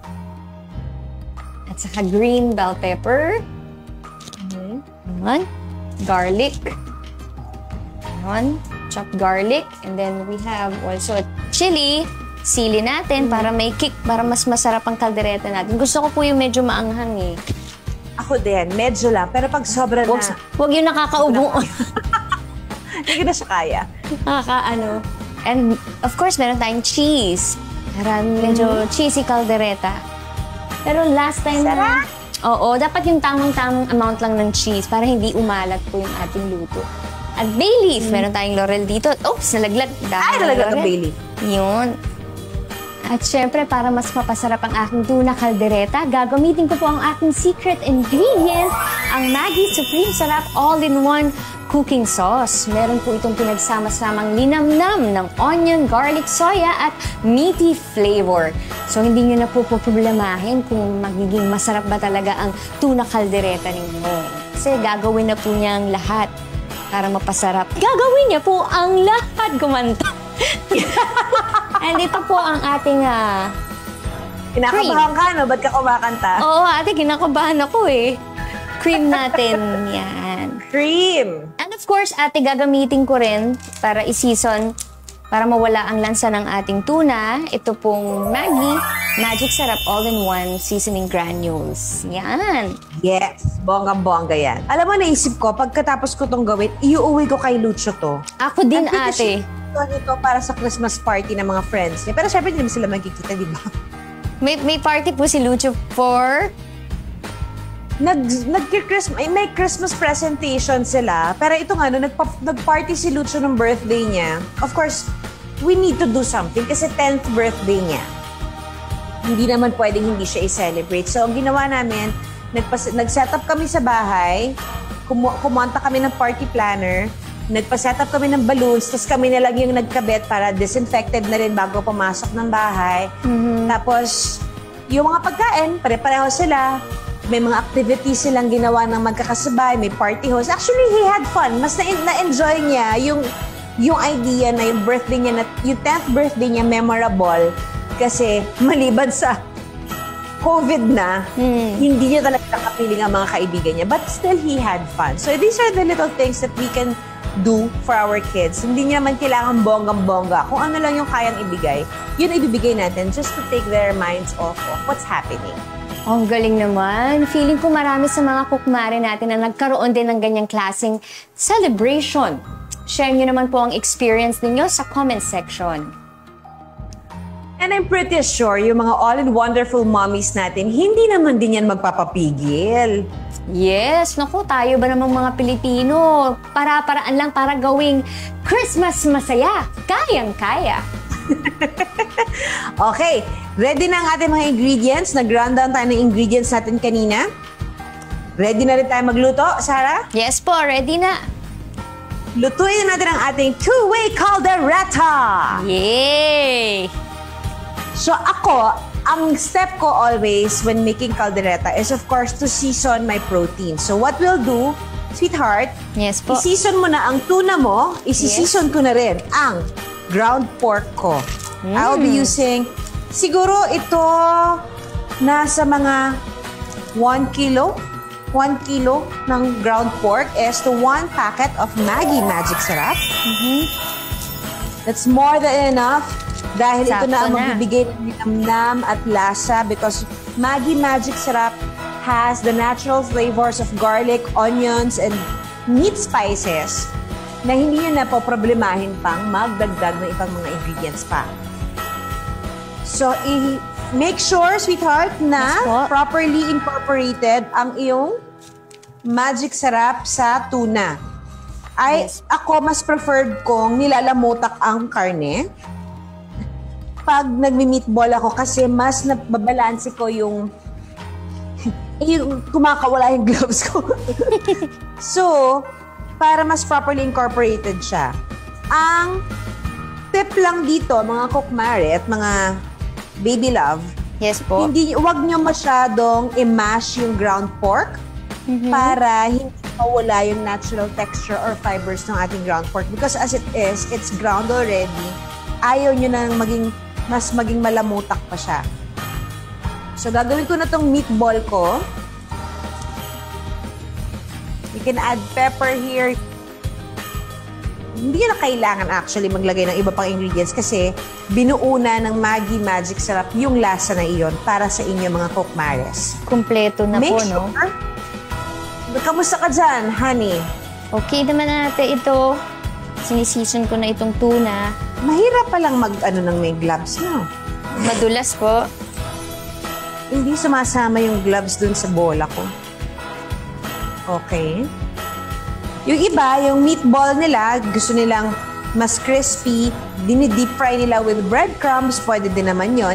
At saka green bell pepper. Mhm. Ayan. Garlic. Ayan. Chopped garlic. And then we have also chili. Sili natin para may kick, para mas masarap ang kaldereta natin. Gusto ko po yung medyo maanghang eh. Ako din, medyo lang. Pero pag sobra na, Huwag, huwag yung nakakaubo. hindi ko na siya kaya. Nakakaano. And of course, meron tayong cheese. Parang medyo cheesy kaldereta. Pero last time na... Oo, dapat yung tamang-tamang amount lang ng cheese para hindi umalat po yung ating luto. At bay leaf, meron tayong laurel dito. Oops, nalaglag. Ay, nalaglag ang bay leaf. Yun. At syempre, para mas mapasarap ang aking tuna kaldereta, gagamitin ko po ang aking secret ingredient, ang Maggi Supreme Sarap All-in-One Cooking Sauce. Meron po itong pinagsama-samang linamnam ng onion, garlic, soya at meaty flavor. So, hindi nyo na po problemahin kung magiging masarap ba talaga ang tuna kaldereta ninyo. Kasi gagawin na po niya ang lahat para mapasarap. Gagawin niya po ang lahat, kumanta. And ito po ang ating uh, Kinakabahan ka, no? Ba't ka kumakanta? Oo, ate, kinakabahan ako eh. Cream natin. Yan. Cream. And of course, ate, gagamitin ko rin para i-season Para mawala ang lansa ng ating tuna, ito pong Maggi Magic Sarap All-in-One Seasoning Granules. Yan. Yes, bonggang-bongga yan. Alam mo, naisip ko, pagkatapos ko tong gawin, iuuwi ko kay Lucho to. Ako din, I'm pretty ate. sure ito para sa Christmas party ng mga friends niya. Pero syempre, hindi naman sila magkikita, di ba? May, may party po si Lucho for... Nag, nag-Christmas, may Christmas presentation sila. Pero ito nga, no, nagpa, nag-party si Lucho ng birthday niya. Of course, we need to do something kasi tenth birthday niya. Hindi naman pwedeng hindi siya i-celebrate. So, ang ginawa namin, nagpas, nag-set up kami sa bahay, kumu kumonta kami ng party planner, nagpa-set up kami ng balloons, tapos kami na lang yung nagkabit para disinfected na rin bago pumasok ng bahay. Mm-hmm. Tapos, yung mga pagkain, pare-pareho sila. May mga activities silang ginawa ng magkakasabay, may party host. Actually, he had fun. Mas na-enjoy niya yung, yung idea na yung birthday niya, na, yung tenth birthday niya memorable kasi maliban sa COVID na, Hmm. hindi niya talaga nakapiling ang mga kaibigan niya. But still, he had fun. So these are the little things that we can do for our kids. Hindi niya man kailangan bonggang-bongga. Kung ano lang yung kayang ibigay, yun ibibigay natin just to take their minds off of what's happening. Oh, ang galing naman. Feeling ko marami sa mga kukmare natin na nagkaroon din ng ganyang klaseng celebration. Share nyo naman po ang experience ninyo sa comment section. And I'm pretty sure yung mga all-in-wonderful mommies natin, hindi naman din yan magpapapigil. Yes, naku, tayo ba namang mga Pilipino? Para-paraan lang para gawing Christmas masaya. Kayang-kaya. Okay, ready na ang ating mga ingredients. Nag-run down tayo ng ingredients natin kanina. Ready na rin tayo magluto, Sarah? Yes po, ready na. Lutuin na natin ang ating two-way caldereta! Yay! So ako, ang step ko always when making caldereta is of course to season my protein. So what we'll do, sweetheart, Yes po. i-season mo na ang tuna mo, isi-season ko na rin ang ground pork ko. I'll be using, siguro ito, nasa mga one kilo. one kilo ng ground pork is to one packet of Maggi Magic Sarap. Mm-hmm. That's more than enough dahil ito Sakto na ang na. magbibigay ng namnam at lasa because Maggi Magic Sarap has the natural flavors of garlic, onions, and meat spices na hindi nyo na po problemahin pang magdagdag ng ibang mga ingredients pa. So, i-make sure, sweetheart, na Yes po. properly incorporated ang iyong Magic Sarap sa tuna. Ay, Yes. ako, mas preferred kong nilalamutak ang karne pag nagmi-meatball ako kasi mas nababalanse ko yung yung kumakawala yung gloves ko. So, para mas properly incorporated siya. Ang tip lang dito, mga kukmare at mga baby love, Yes po. hindi, wag nyo masyadong i-mash yung ground pork para hindi mawala yung natural texture or fibers ng ating ground pork. Because as it is, it's ground already. Ayaw nyo na maging, mas maging malamutak pa siya. So, gagawin ko na tong meatball ko. You can add pepper here. Hindi na kailangan actually maglagay ng iba pang ingredients kasi binuo na ng Maggi Magic Sarap yung lasa na iyon para sa inyo mga kukmares. Kumpleto na Make po, no? sure. Kamusta ka dyan, honey? Okay naman natin ito. Sinisseason ko na itong tuna. Mahirap palang mag-ano ng may gloves, no? Madulas po. Hindi sumasama yung gloves dun sa bola ko. Okay. Yung iba, yung meatball nila, gusto nilang mas crispy, dini-deep fry nila with breadcrumbs, pwede din naman yon.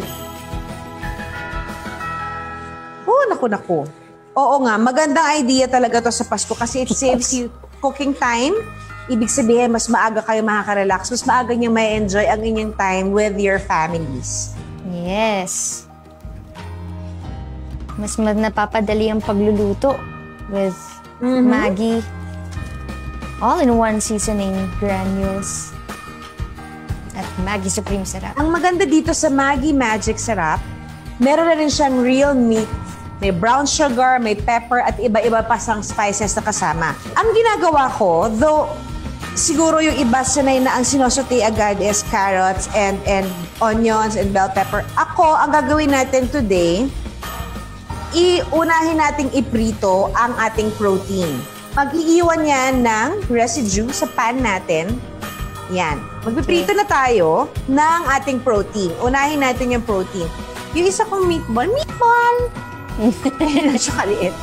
Oh, naku, naku. Oo nga, magandang idea talaga to sa Pasko kasi it saves you cooking time. Ibig sabihin, mas maaga kayo makaka-relax, mas maaga nyo may enjoy ang inyong time with your families. Yes. Mas ma- napapadali ang pagluluto with Mhm. Maggi All-in-One Seasoning Granules at Maggi Supreme Sarap. Ang maganda dito sa Maggi Magic Sarap, meron na rin siyang real meat. May brown sugar, may pepper, at iba-iba pa sang spices na kasama. Ang ginagawa ko, though siguro yung iba sanay na ang sinosote agad is carrots and and onions and bell pepper. Ako, ang gagawin natin today, iunahin nating iprito ang ating protein. Mag-iiwan yan ng residue sa pan natin. Yan. Magpiprito na tayo ng ating protein. Unahin natin yung protein. Yung isa kong meatball, meatball! Siya kaliit.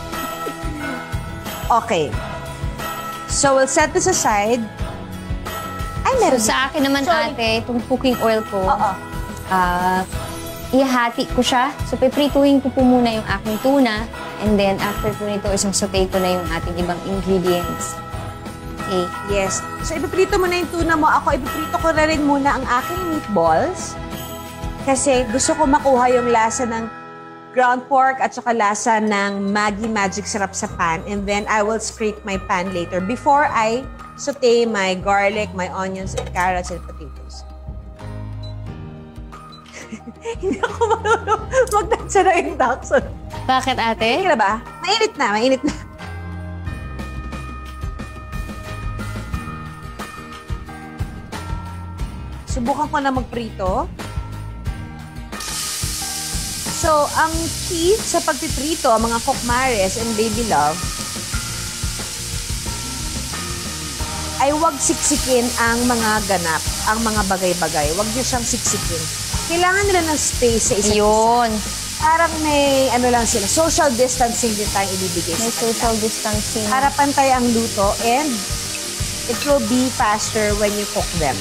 Okay. So, we'll set this aside. Ay, meron. So, sa akin naman, Sorry. ate, itong cooking oil ko, Oo. ah, ihahati ko siya. So, piprituhin ko po muna yung aking tuna. And then, after po nito, isang saute ko na yung ating ibang ingredients. Okay. Yes. So, ipiprito mo na yung tuna mo. Ako, ipiprito ko na rin muna ang aking meatballs. Kasi gusto ko makuha yung lasa ng ground pork at saka lasa ng Maggi Magic Sarap sa pan. And then, I will scrape my pan later before I saute my garlic, my onions, and carrots, and potatoes. Hindi ako marunong magdansa na induction. Bakit, ate? Kaya ba? Mainit na, mainit na. Subukan ko na magprito. So, ang key sa pagpiprito, mga kokmares and baby love, ay huwag siksikin ang mga ganap, ang mga bagay-bagay. Huwag niyo siyang siksikin. Kailangan nila ng space sa isa't isa. Yun. Parang may, ano lang sila, social distancing din tayong ibibigay May sa kanila. social distancing. Para pantay ang luto and it will be faster when you cook them.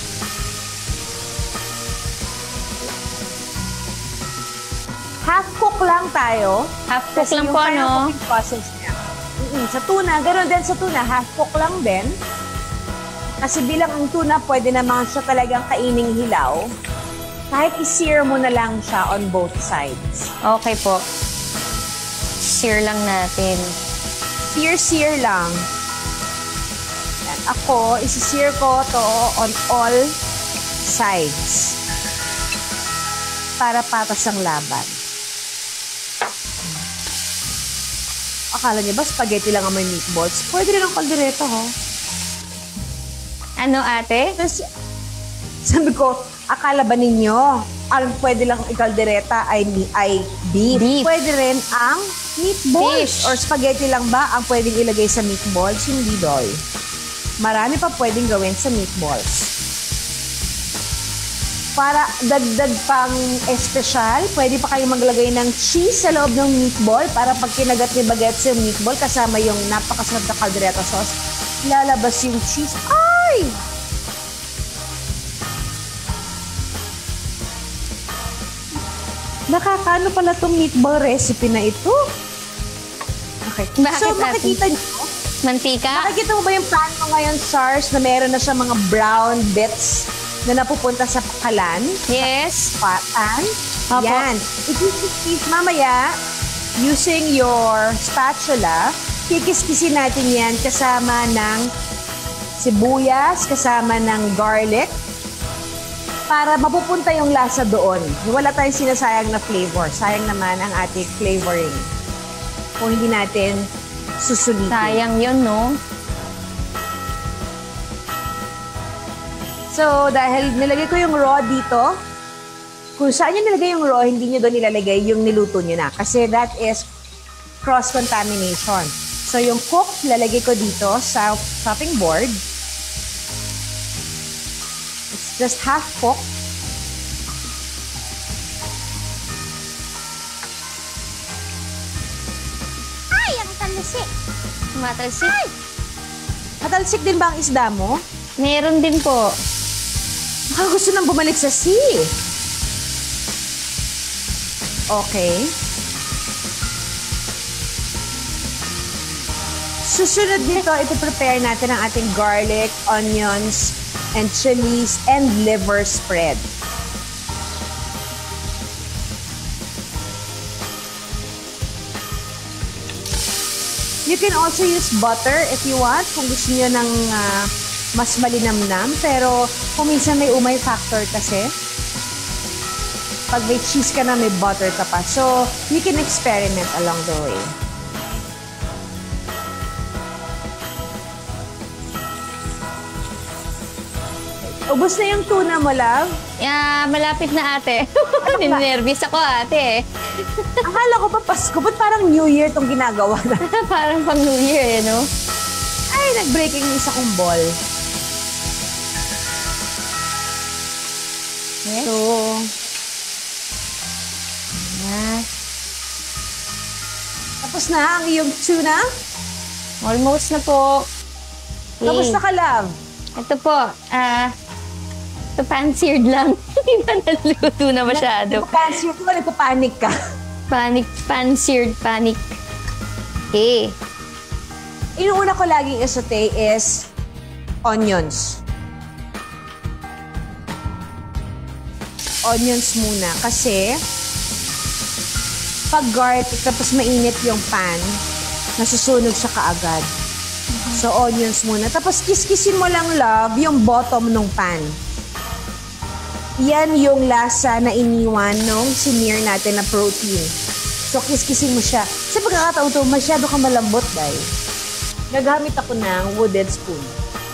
Half cook lang tayo. Half cook Kasi lang yung po, final ano? cooking process niya. Mm-mm. Sa tuna, gano'n din sa tuna, half cook lang din. Kasi bilang ang tuna, pwede naman siya talagang kaining hilaw. Kahit i-sear mo na lang siya on both sides. Okay po. Sear lang natin. Sear-sear lang. Yan. Ako, isi-sear ko to on all sides. Para patas ang laban. Akala niyo ba spaghetti lang ang may meatballs? Pwede rin ang kaldereta, ho? Ano, ate? Tapos, sabi ko, akala ba ninyo, ang pwede lang ikaldereta ay, ay beef. Beef. Pwede rin ang meatballs. Fish. Or spaghetti lang ba ang pwedeng ilagay sa meatballs? Hindi, doy. Marami pa pwedeng gawin sa meatballs. Para dagdag pang espesyal, pwede pa kayong maglagay ng cheese sa loob ng meatball para pag kinagat ni Bagets yung meatball kasama yung napakasarap na caldereta sauce, lalabas yung cheese. Ay! Nakakano pala tong meatball recipe na ito? Okay. Bakit so, natin? makikita niyo, Mantika? makikita mo ba yung pan mo ngayon, Sars, na meron na siya mga brown bits na napupunta sa pakalan? Yes. Pan? Opo. Yan. Ikikis mamaya, using your spatula, kikiskisin natin yan kasama ng sibuyas, kasama ng garlic, para mapupunta yung lasa doon. Wala tayong sinasayang na flavor. Sayang naman ang ating flavoring. Kung hindi natin susulitin. Sayang yun, no? So, dahil nilagay ko yung raw dito, kung saan nyo nilagay yung raw, hindi nyo doon nilalagay yung niluto nyo na. Kasi that is cross-contamination. So, yung cook, lalagay ko dito sa chopping board. It's just half cooked. Ay, ang talsik. Matalsik. Matalsik din ba ang isda mo? Meron din po. Baka gusto nang bumalik sa sea. Okay. Susunod dito, ito-prepare natin ang ating garlic, onions, and chilies, and liver spread. You can also use butter if you want, kung gusto niyo ng uh, mas malinamnam. Pero kung minsan may umay factor kasi, pag may cheese ka na, may butter ka pa. So, you can experiment along the way. Ubus na yung tuna mo, love? Yeah, malapit na ate. Ninervous ako ate. Akala ko pa Pasko, ba't parang New Year tong ginagawa na? Parang pang New Year, eh, no? Ay, nag-breaking yung isa kong ball. Yes. So, Yeah. tapos na ang iyong tuna? Almost na po. Tapos Yay. na ka, love? Ito po, ah, ito pan-seared lang. Hindi na naluto na masyado. Nagpapansin ko, nagpapanik ka. Panic, pan-seared, panic. Okay. Yung una ko laging isote is onions. Onions muna. Kasi, pag garlic, tapos mainit yung pan, nasusunog siya kaagad. So, onions muna. Tapos, kiskisin mo lang, love, yung bottom ng pan. Yan yung lasa na iniwan nung sinear natin na protein. So, kiskisin mo siya. Sa pagkakataon to, masyado ka malambot, dahil. Nagamit ako ng wooden spoon.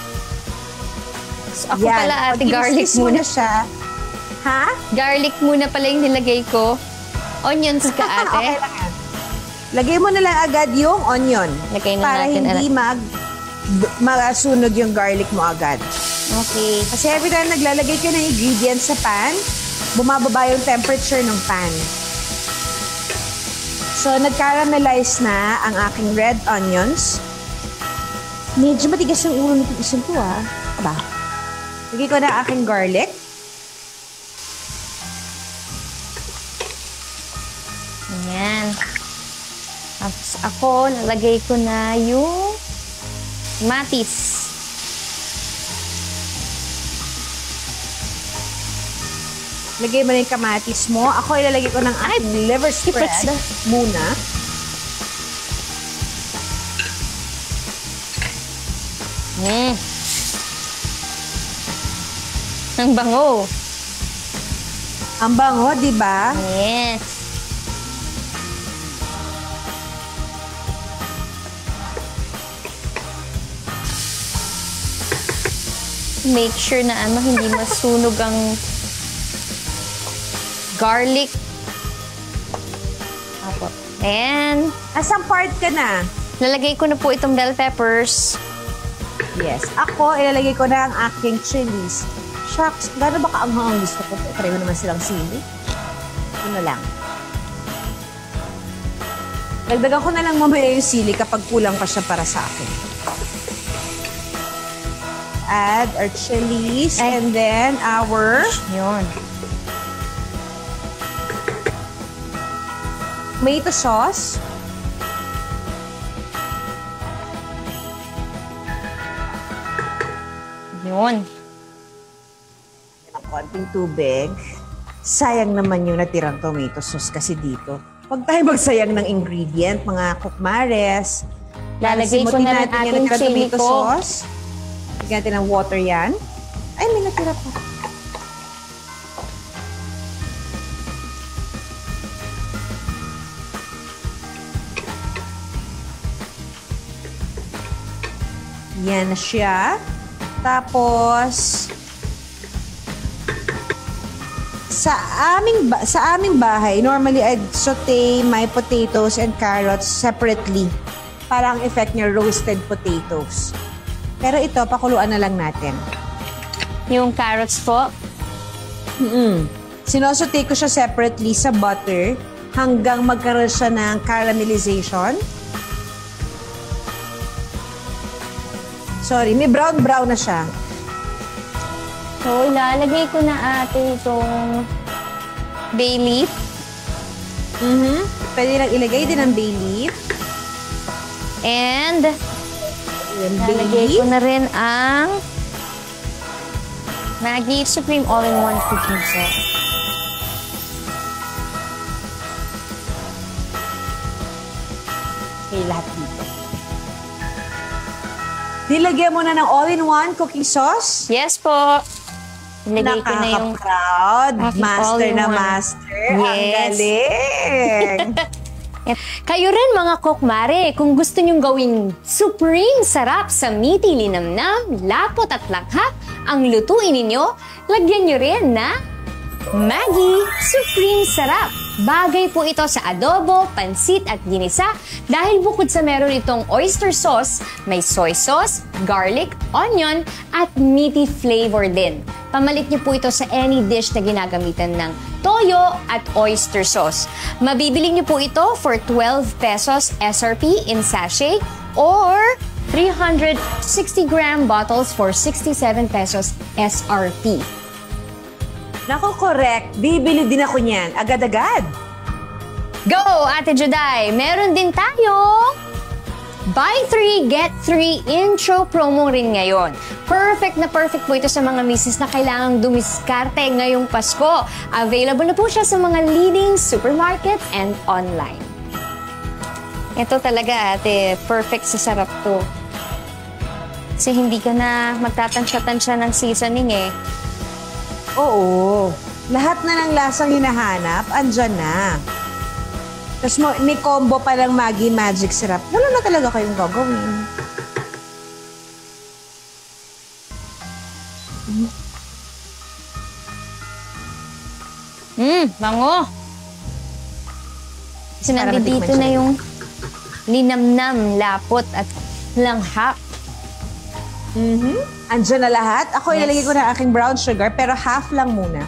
So, ako pala ate, Pag garlic kiniskis mo muna. na siya. Ha? Garlic muna pala yung nilagay ko. Onions ka ate. Okay lang yan. Lagay mo na lang agad yung onion. Lagay na para natin, hindi mag masunog yung garlic mo agad. Okay. Kasi every time naglalagay ka ng ingredients sa pan, bumababa yung temperature ng pan. So, nag-caramelize na ang aking red onions. Medyo matigas yung ulo nitong isang to, ah. Aba. Lagay ko na ang aking garlic. Ayan. Tapos ako, nalagay ko na yung matis. Lagay mo na yung kamatis mo. Ako, ilalagay ko ng aking liver spread muna. Mm. Ang bango. Ang bango, di ba? Yes. Make sure na ano, hindi masunog ang garlic. Apo. And Asang part ka na? lalagay ko na po itong bell peppers. Yes. Ako, ilalagay ko na ang aking chilies. Shucks, gano'n ba kaanghang ang gusto ko? Pareho naman silang sili. Ano lang. Dagdagan ko na lang mamaya yung sili kapag kulang pa siya para sa akin. Add our chilies Ay. and then our Yun. tomato sauce. Yun. Ng konting tubig. Sayang naman yung natirang tomato sauce kasi dito. Huwag tayo magsayang ng ingredient, mga kukmares. Lalagay ko Simutin na rin natin yung ating natirang chili tomato ko. sauce. Lagyan natin ng water yan. Ay, may natira pa. Yan na siya. Tapos, sa aming ba- sa aming bahay, normally I'd saute my potatoes and carrots separately. Para ang effect niya roasted potatoes. Pero ito, pakuluan na lang natin. Yung carrots po. Mm-mm. Sinosote ko siya separately sa butter hanggang magkaroon siya ng caramelization. Sorry, may brown-brown na siya. So, ilalagay ko na ate itong bay leaf. Mm-hmm. Pwede lang ilagay din ang bay leaf. And, Yung bay lalagay leaf. ko na rin ang Maggi Supreme All-in-One Cooking Sauce. Okay, lahat dito. Nilagyan mo na ng all-in-one cooking sauce. Yes po. Nilagay ko na yung... Nakaka-proud. Aking Master na all-in-one. master. Ang Yes. galing. Kayo rin mga kokmare, kung gusto nyong gawing supreme sarap sa meaty linamnam, lapot at langhap, ang lutuin ninyo, lagyan nyo rin na Maggi Supreme Sarap. Bagay po ito sa adobo, pansit at ginisa dahil bukod sa meron itong oyster sauce, may soy sauce, garlic, onion at meaty flavor din. Pamalit niyo po ito sa any dish na ginagamitan ng toyo at oyster sauce. Mabibili niyo po ito for twelve pesos S R P in sachet or three hundred sixty gram bottles for sixty-seven pesos S R P. Nako, correct. Bibili din ako niyan. Agad-agad. Go, Ate Juday! Meron din tayo buy three, get three intro promo rin ngayon. Perfect na perfect po ito sa mga misis na kailangang dumiskarte ngayong Pasko. Available na po siya sa mga leading supermarkets and online. Ito talaga, ate, perfect sa sarap to. Kasi hindi ka na magtatansya-tansya ng seasoning eh. Oo. Lahat na ng lasang hinahanap, andyan na. Tapos mo, may combo pa ng Maggi Magic Syrup. Wala na talaga kayong gagawin. Mmm, bango! Sinabi Para matikman dito siya. na yung linamnam, lapot at langhap. Mm-hmm. Andyan na lahat. Ako Yes. ilalagay ko na aking brown sugar, pero half lang muna.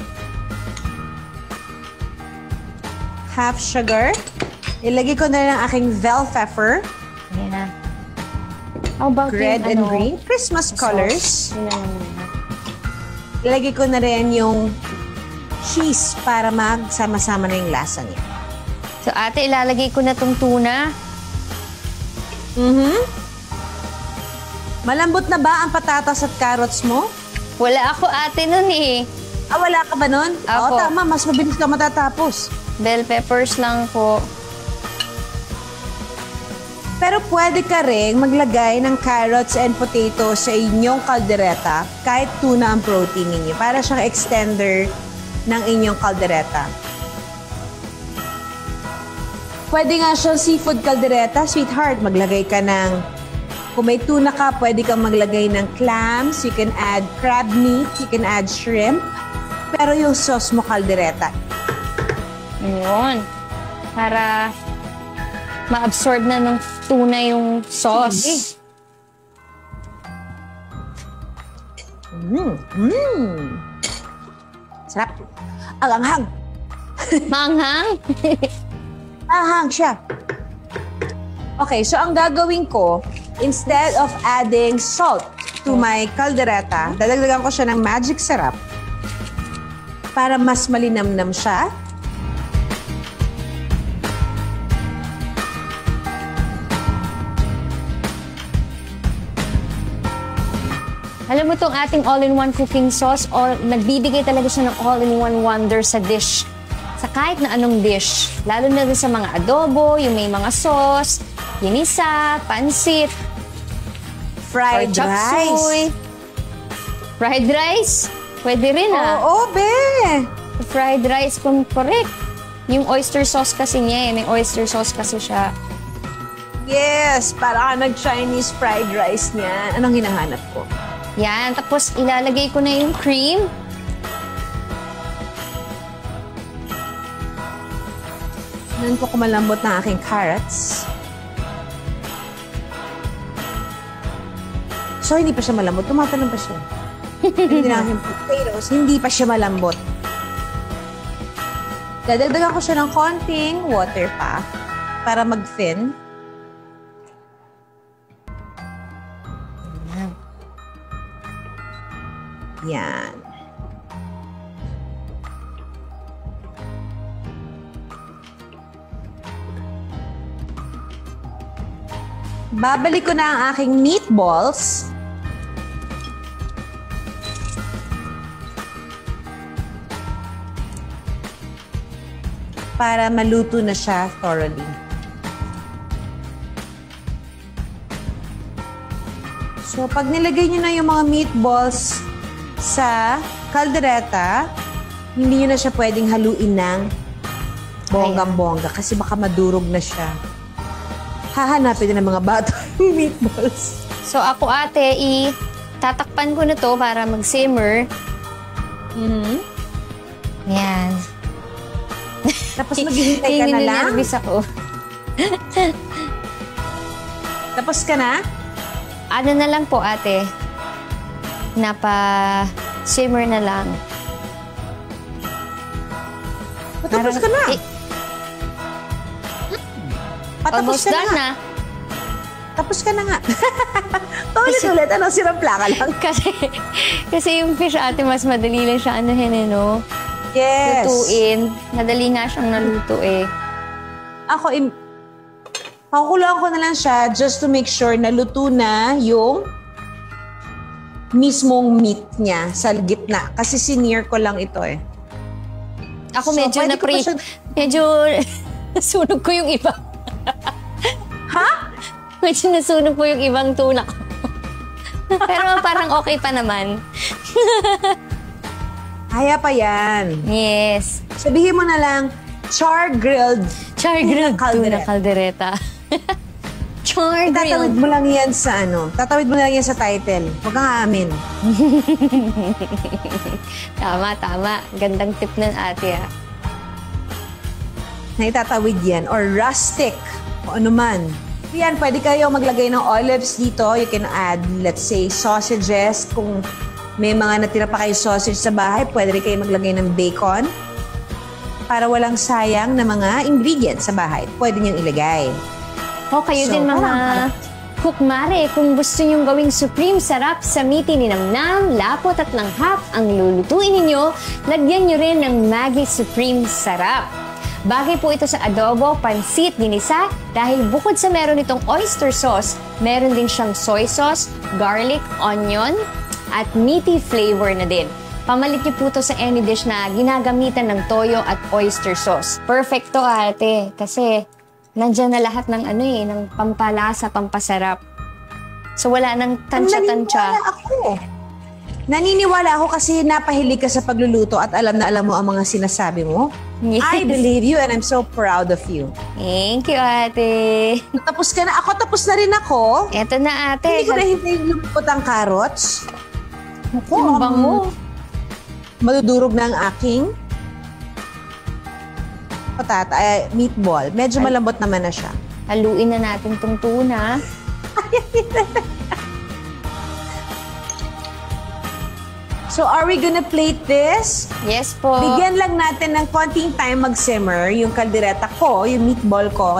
Half sugar. Ilagay ko na rin ang aking bell pepper. Ayan na. How about Red yung, and ano, green. Christmas colors. Yun na muna. Ilagay ko na rin yung cheese para magsama-sama na yung lasa niya. So, ate, ilalagay ko na tong tuna. Mm-hmm. Malambot na ba ang patatas at carrots mo? Wala ako, ate, nun eh. Ah, wala ka ba nun? Ako. Oo, tama. Mas mabilis ka matatapos. Bell peppers lang po. Pero pwede ka rin maglagay ng carrots and potatoes sa inyong kaldereta kahit tuna ang protein ninyo para siyang extender ng inyong kaldereta. Pwede nga siyang seafood kaldereta, sweetheart. Maglagay ka ng, kung may tuna ka, pwede kang maglagay ng clams. You can add crab meat. You can add shrimp. Pero yung sauce mo kaldereta. Yun. Para ma-absorb na ng tuna yung sauce. Mmm. Mmm. Sarap. Ang anghang. Manghang. Anghang siya. Okay, so ang gagawin ko, instead of adding salt to my caldereta, dadagdagan ko siya ng magic syrup para mas malinamnam siya. Alam mo itong ating all-in-one cooking sauce, all, nagbibigay talaga siya ng all-in-one wonder sa dish. Sa kahit na anong dish. Lalo na rin sa mga adobo, yung may mga sauce, ginisa, pansit, Fried or chop suey. rice. Fried rice? Pwede rin ah. Oo, be! Fried rice, kung correct. Yung oyster sauce kasi niya eh. May oyster sauce kasi siya. Yes, para ka nag-Chinese fried rice niya. Anong hinahanap ko? Yan. Tapos ilalagay ko na yung cream. Nan ko kumalambot ng aking carrots. So, hindi pa siya malambot. Tumatalon pa siya. Hindi na aking potatoes. Hindi pa siya malambot. Dadagdagan ko siya ng konting water pa para mag-thin. Yan. Babalik ko na ang aking meatballs. Para maluto na siya thoroughly. So, pag nilagay nyo na yung mga meatballs sa kaldereta, hindi nyo na siya pwedeng haluin ng Bonggang-bongga. Kasi baka madurog na siya. Hahanapin din ng mga bata yung meatballs. So ako ate, i tatakpan ko na to para mag-simmer. Mm-hmm. Yan. Tapos maghihintay ka na lang? Nervous ako. Tapos ka na? Ano na lang po ate. Napa-simmer na lang. Patapos ka na. Eh, Patapos almost ka done na. na. Tapos ka na nga. Paulit-ulit. Ano, sirampla ka lang. Kasi, kasi yung fish ate, mas madali lang siya anuhin eh, no? Yes. Lutuin. Madali nga siyang naluto eh. Ako, im pakukuluan ko na lang siya just to make sure na luto na yung mismong meat niya sa gitna. Kasi sinier ko lang ito eh. Ako So, medyo pwede na ko pa siya- medyo nasunog ko yung iba. Ha? Medyo nasunog po yung ibang tuna ko. Pero parang okay pa naman. Kaya pa yan. Yes. Sabihin mo na lang, char-grilled. Char-grilled Tuna tuna caldereta. Char-grilled. Tatawid mo lang yan sa ano. Tatawid mo lang yan sa title. Huwag kang aamin. Tama, tama. Gandang tip ng ate ah. Na itatawid yan. Or rustic. O ano man. Yan, pwede kayo maglagay ng olives dito. You can add, let's say, sausages. Kung may mga natira pa kayo sausage sa bahay, pwede rin kayo maglagay ng bacon. Para walang sayang na mga ingredients sa bahay. Pwede niyong ilagay. O kayo So, din mga parang- kukmare, kung gusto nyong gawing supreme sarap sa miti ni Namnam, lapot at langhap ang lulutuin ninyo, lagyan nyo rin ng Maggi Supreme Sarap. Bagay po ito sa adobo, pansit, ginisa, dahil bukod sa meron itong oyster sauce, meron din siyang soy sauce, garlic, onion, at meaty flavor na din. Pamalit niyo po ito sa any dish na ginagamitan ng toyo at oyster sauce. Perfect to ate, kasi nandyan na lahat ng ano eh, ng pampalasa, pampasarap. So wala nang tansya-tansya. Naniniwala ako. Naniniwala ako kasi napahilig ka sa pagluluto at alam na alam mo ang mga sinasabi mo. Yes. I believe you and I'm so proud of you. Thank you, ate. Tapos ka na. Ako, tapos na rin ako. Eto na, ate. Hindi ko na hintayin lumipot ang carrots. Ako, Ang bango. Madudurog na ang aking patata, eh, meatball. Medyo malambot naman na siya. Haluin na natin tong tuna. So, are we gonna plate this? Yes po. Bigyan lang natin ng konting time mag-simmer yung kaldereta ko, yung meatball ko.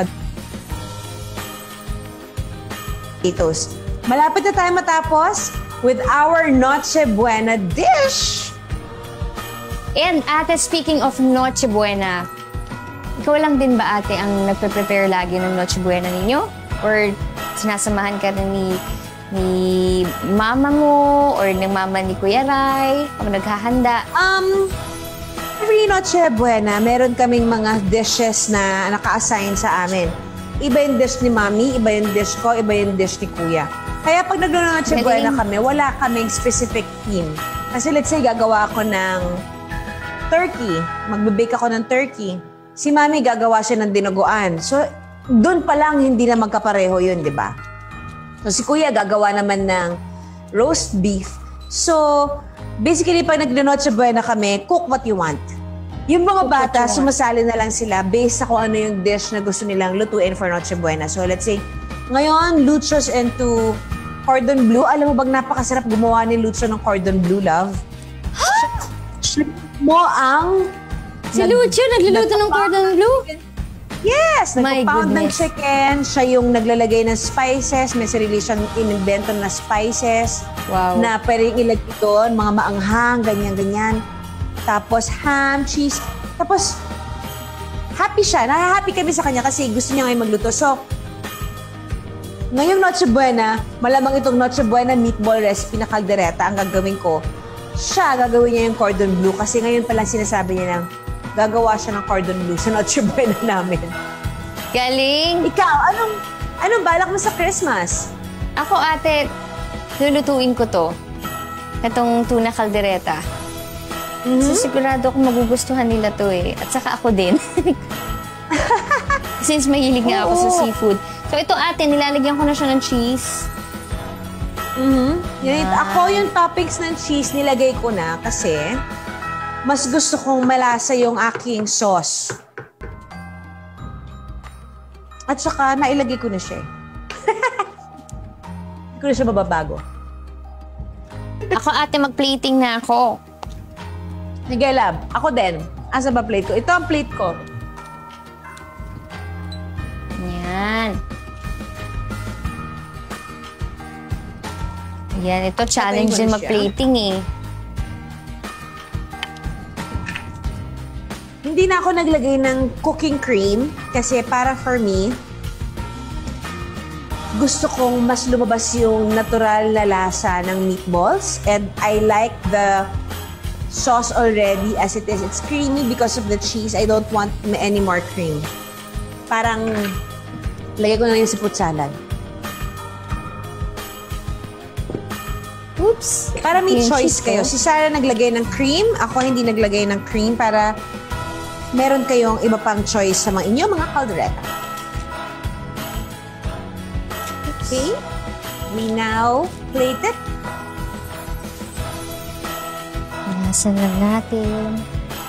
Potatoes. Malapit na tayo matapos with our Noche Buena dish. And ate, speaking of Noche Buena, ikaw lang din ba ate ang nagpe-prepare lagi ng Noche Buena ninyo? Or sinasamahan ka na ni ni mama mo or ng mama ni Kuya Rai pag naghahanda? Um, every Noche Buena, meron kaming mga dishes na naka-assign sa amin. Iba yung dish ni Mami, iba yung dish ko, iba yung dish ni Kuya. Kaya pag nag-Noche Galing. Buena kami, wala kaming specific theme. Kasi let's say, gagawa ako ng turkey. Magbe-bake ako ng turkey. Si Mami gagawa siya ng dinuguan. So, doon pa lang hindi na magkapareho yun, di ba? So, si Kuya gagawa naman ng roast beef. So, basically, pag nag-Noche Buena kami, cook what you want. Yung mga Cook what bata, you want. sumasali na lang sila based sa kung ano yung dish na gusto nilang lutuin for Noche Buena. So, let's say, ngayon, Luchos into cordon bleu. Alam mo bang napakasarap gumawa ni Lucho ng cordon bleu, love? Siya mo ang... Si Lucio nagluluto ng cordon bleu? Yes! My Nagpo-pound ng goodness. chicken. Siya yung naglalagay ng spices. May sarili siyang inimbento na spices. Wow. Na pwedeng ilagay doon. Mga maanghang, ganyan-ganyan. Tapos ham, cheese. Tapos, happy siya. Nahahappy kami sa kanya kasi gusto niya ngayon magluto. So, ngayong Noche Buena, malamang itong Noche Buena meatball recipe na kaldereta ang gagawin ko. Siya, gagawin niya yung cordon bleu kasi ngayon pa lang sinasabi niya ng gagawa siya ng cordon bleu sa Noche Buena namin. Galing! Ikaw, anong, anong balak mo sa Christmas? Ako ate, lulutuin ko to. Itong tuna caldereta. Mhm. So sigurado akong magugustuhan nila to eh. At saka ako din. Since mahilig nga ako sa Oo. seafood. So ito ate, nilalagyan ko na siya ng cheese. Mhm. Yan, ako yung toppings ng cheese nilagay ko na kasi mas gusto kong malasa yung aking sauce. At saka nailagay ko na siya. Hindi ko na siya mababago. Ako ate, mag-plating na ako. Sige, lab. Ako din. Asa ba plate ko? Ito ang plate ko. Yan. Yan, ito challenge Patayin din mo na mag-plating eh. Hindi na ako naglagay ng cooking cream kasi para for me, gusto kong mas lumabas yung natural na lasa ng meatballs and I like the sauce already as it is. It's creamy because of the cheese. I don't want any more cream. Parang lagay ko na lang yung seafood salad. Oops. Para may Yung choice cheese kayo. ko. Si Sarah naglagay ng cream, ako hindi naglagay ng cream para meron kayong iba pang choice sa mga inyong mga caldereta. Okay? We now plate it. Panasan lang natin.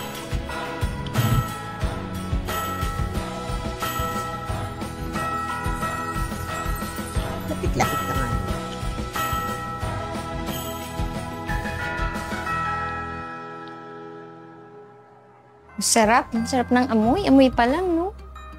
Lapit-lapit na nga. Sarap. Sarap ng amoy. Amoy pa lang, no?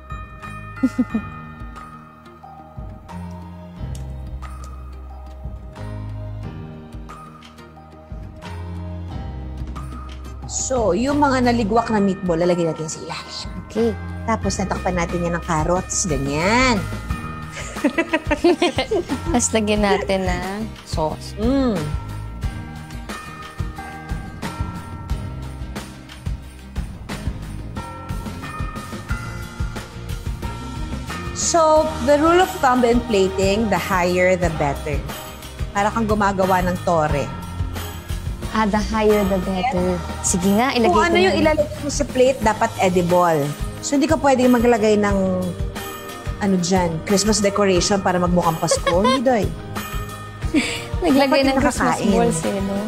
So, yung mga naligwak na meatball, lalagay natin sa ilalim. Okay. Tapos, natakpan natin yan ng carrots. Ganyan. Tapos lagyan natin ng sauce. Mm. So, the rule of thumb in plating, the higher, the better. Para kang gumagawa ng tore. Ah, the higher the better. Sige nga, ilagay Kung ko ano na. yung ilalagay mo sa plate, dapat edible. So, hindi ka pwedeng maglagay ng, ano dyan, Christmas decoration para magmukhang Pasko. Hindi, doy. Naglagay dapat ng Christmas nakakain. balls eh, no?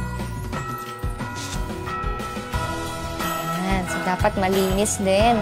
Yan. So, dapat malinis din.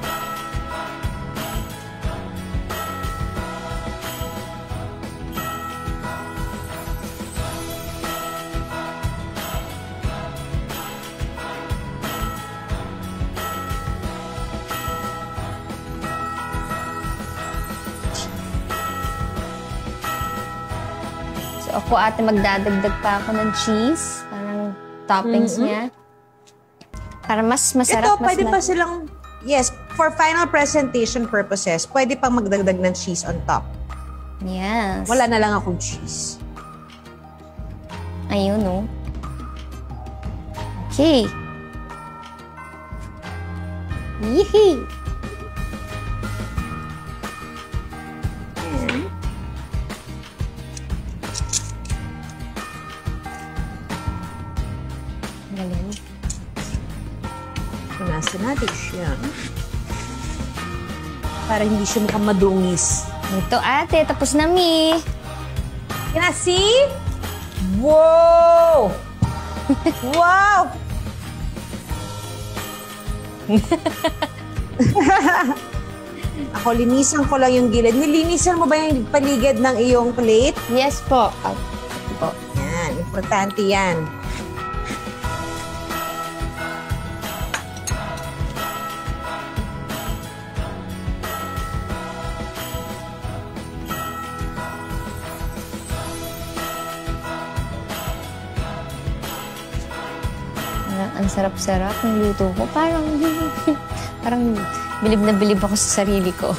So, ako ate magdadagdag pa ako ng cheese. Parang toppings Mm-mm. niya. Para mas masarap. Ito, mas pwede na- pa silang, yes, for final presentation purposes, pwede pang magdagdag ng cheese on top. Yes. Wala na lang akong cheese. Ayun, no? Okay. Yee! Galing. Punasan natin siya. Para hindi siya mukhang madungis. Ito ate, tapos na mi. Can I see? Wow! Wow! Ako, linisan ko lang yung gilid. Nilinisan mo ba yung paligid ng iyong plate? Yes po. Ah, po. Yan, importante yan. Parang ang sarap-sarap ng luto ko. Parang, parang bilib na bilib ako sa sarili ko.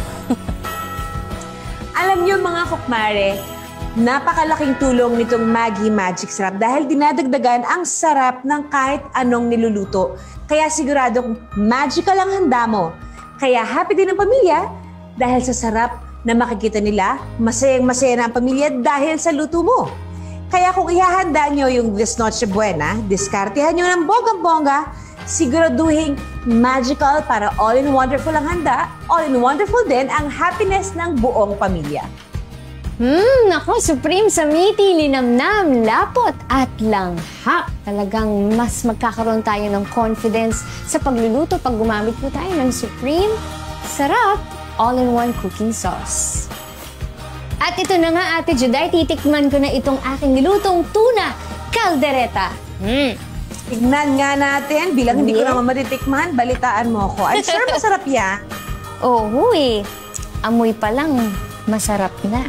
Alam niyo mga kukmare, napakalaking tulong nitong Maggi Magic Sarap dahil dinadagdagan ang sarap ng kahit anong niluluto. Kaya siguradong magical ang handa mo. Kaya happy din ang pamilya dahil sa sarap na makikita nila, masayang-masaya na ang pamilya dahil sa luto mo. Kaya kung ihahanda nyo yung This Noche Buena, diskartehan nyo ng bonggang-bongga, siguraduhin magical para all-in-wonderful ang handa, all-in-wonderful din ang happiness ng buong pamilya. Hmm, nako, Supreme Samiti, linamnam, lapot at langhap. Talagang mas magkakaroon tayo ng confidence sa pagluluto pag gumamit po tayo ng Supreme Sarap All-in-One Cooking Sauce. At ito na nga, Ate Juday, titikman ko na itong aking nilutong tuna caldereta. Hmm. Tignan nga natin, bilang hindi ko Yeah. naman matitikman, balitaan mo ako. I'm sure masarap yan. Oo, eh. Amoy pa lang, masarap na.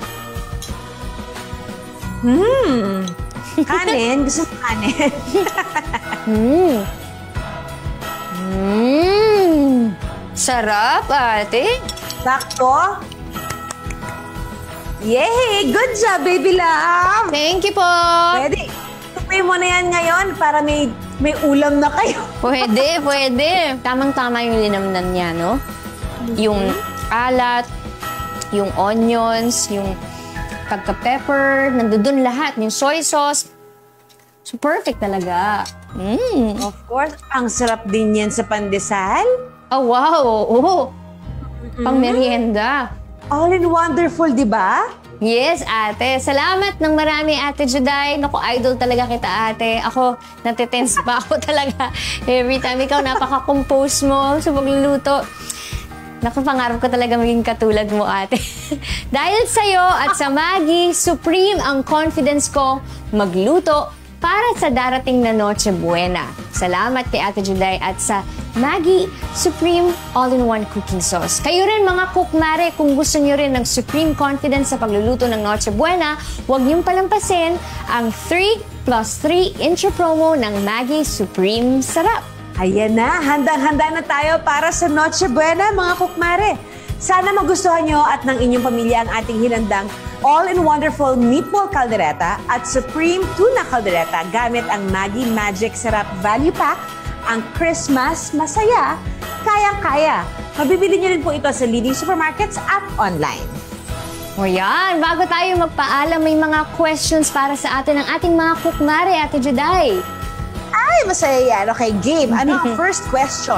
Hmm. Kanin, gusto mo kanin? Hmm. Hmm. Sarap, ate. Sakto? Yay! Good job, baby love! Thank you po. Pwede. Tupoy mo na yan ngayon para may may ulam na kayo. Pwede, pwede. Tamang-tama yung linamnan niya, no? Yung alat, yung onions, yung pagka-pepper, nandun lahat. Yung soy sauce. So, perfect talaga. Mm. Of course, ang sarap din yan sa pandesal. Oh, wow. Oo. Pang merienda. All in wonderful, di ba? Yes, ate. Salamat ng marami, Ate Juday. Naku, idol talaga kita, ate. Ako, natitense pa ako talaga. Every time ikaw, napaka-compose mo sa pagluluto. Naku, pangarap ko talaga maging katulad mo, ate. Dahil sa'yo at sa Maggie, supreme ang confidence ko magluto para sa darating na Noche Buena. Salamat kay Ate Juday at sa Maggie Supreme All-in-One Cooking Sauce. Kayo rin mga kukmare, kung gusto nyo rin ng supreme confidence sa pagluluto ng Noche Buena, huwag niyong palampasin ang three plus three intro promo ng Maggie Supreme Sarap. Ayan na, handang-handa na tayo para sa Noche Buena, mga kukmare. Sana magustuhan nyo at ng inyong pamilya ang ating hinandang all-in-wonderful meatball caldereta at supreme tuna caldereta gamit ang Maggie Magic Sarap Value Pack, ang Christmas masaya, kayang-kaya. Mabibili nyo rin po ito sa leading supermarkets at online. O yan, bago tayo magpaalam, may mga questions para sa atin ng ating mga kukmare, Ate Juday. Ay, masaya yan. Okay, game. Ano ang first question?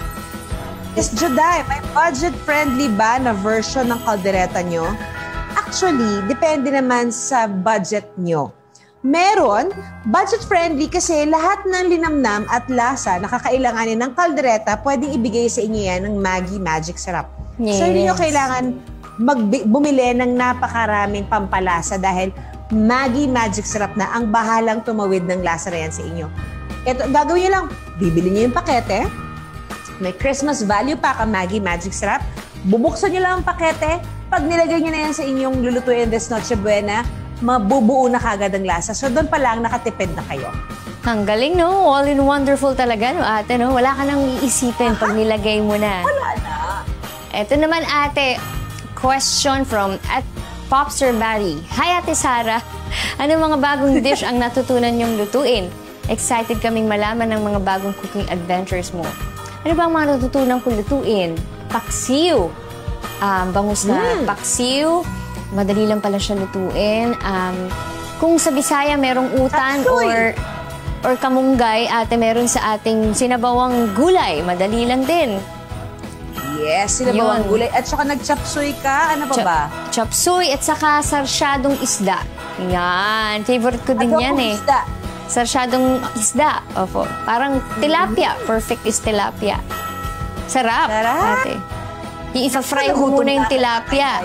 Is Juday, may budget-friendly ba na version ng kaldereta nyo? Actually, depende naman sa budget nyo. Meron, budget-friendly kasi lahat ng linamnam at lasa na kakailanganin ng kaldereta, pwedeng ibigay sa inyo yan ng Maggie Magic Sarap. Yes. So, hindi nyo kailangan magbi- bumili ng napakaraming pampalasa dahil Maggie Magic Sarap na ang bahalang tumawid ng lasa na yan sa inyo. Ito, gagawin nyo lang, bibili nyo yung pakete, may Christmas value pack ang Maggie Magic Sarap, bubuksan nyo lang ang pakete, pag nilagay nyo na yan sa inyong lulutuin this Noche Buena, mabubuo na kagad ang lasa. So doon pa lang nakatipid na kayo. Ang galing, no? All in wonderful talaga, no, ate, no? Wala ka nang iisipin pag nilagay mo na. Wala na. Ito naman, ate, question from at Popster Barry. Hi, Ate Sara. Ano mga bagong dish ang natutunan niyong lutuin? Excited kaming malaman ng mga bagong cooking adventures mo. Ano ba ang mga natutunan kong lutuin? Paksiw. Um, bangus na Mm. paksiw. Madali lang pala siya lutuin. Um, kung sa Bisaya merong utan Chapsuy. or or kamunggay, ate, meron sa ating sinabawang gulay. Madali lang din. Yes, sila ba ang Yun. gulay? At saka nag-chapsuy ka, ano pa Chop- ba? Chopsuy at saka sarsyadong isda. Yan. Favorite ko din Adobong yan eh. isda. Sarsyadong isda. Opo. Parang tilapia. Perfect is tilapia. Sarap. Sarap. Ate. Yung isa-fry mo muna yung tilapia.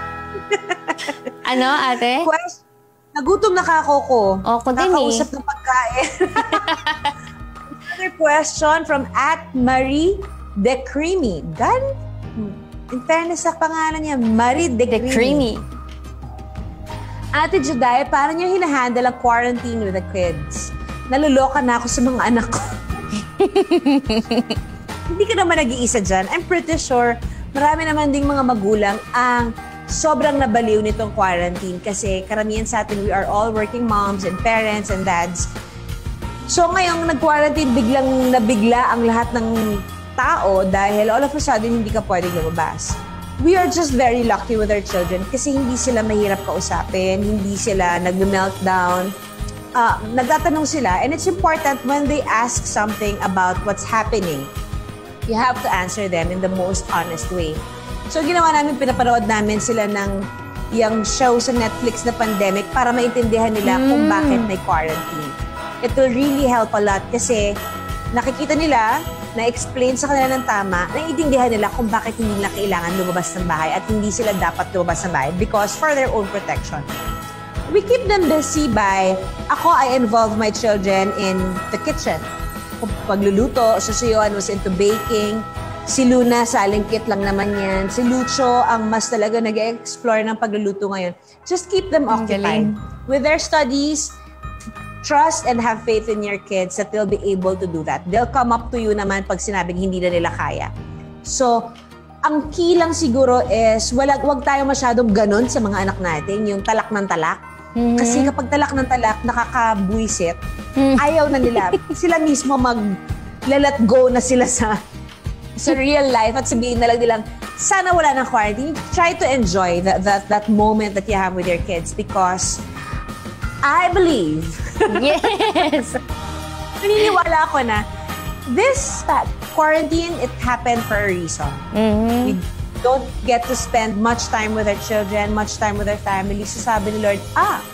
Ano, ate? Question. Nagutom na kako ko. Ako din eh. Nakausap ng pagkain. Another question from at Marie De Creamy. Gan? In fairness sa pangalan niya, Marie De The Creamy. creamy. Ate Juday, paano niyo hinahandle ang quarantine with the kids? Naluloka na ako sa mga anak ko. Hindi ka naman nag-iisa dyan. I'm pretty sure marami naman ding mga magulang ang sobrang nabaliw nitong quarantine kasi karamihan sa atin, we are all working moms and parents and dads. So ngayong nag-quarantine, biglang nabigla ang lahat ng tao dahil all of a sudden hindi ka pwedeng lumabas. We are just very lucky with our children kasi hindi sila mahirap kausapin, hindi sila nag-meltdown. Uh, nagtatanong sila and it's important when they ask something about what's happening. you have to answer them in the most honest way. So ginawa namin, pinapanood namin sila ng yung show sa Netflix na pandemic para maintindihan nila mm. kung bakit may quarantine. It will really help a lot kasi nakikita nila, na-explain sa kanila ng tama, naiintindihan nila kung bakit hindi nila kailangan lumabas ng bahay at hindi sila dapat lumabas ng bahay because for their own protection. We keep them busy by, ako, I involve my children in the kitchen. Pagluluto, so si Yohan was into baking. Si Luna, sa alingkit lang naman yan. Si Lucho, ang mas talaga nag-explore ng pagluluto ngayon. Just keep them occupied. With their studies, trust and have faith in your kids that they'll be able to do that. They'll come up to you naman pag sinabing hindi na nila kaya. So, ang key lang siguro is, wala, wag tayo masyadong ganun sa mga anak natin, yung talak ng talak. Mm-hmm. Kasi kapag talak ng talak, nakakabuisit, mm-hmm. ayaw na nila. Sila mismo mag-let go na sila sa sa real life at sabihin na lang nilang, sana wala ng quarantine. Try to enjoy that, that, that moment that you have with your kids because I believe, yes, naniniwala ako na this that quarantine, it happened for a reason. Mm-hmm. We don't get to spend much time with our children, much time with our family. So sabi ni Lord, ah,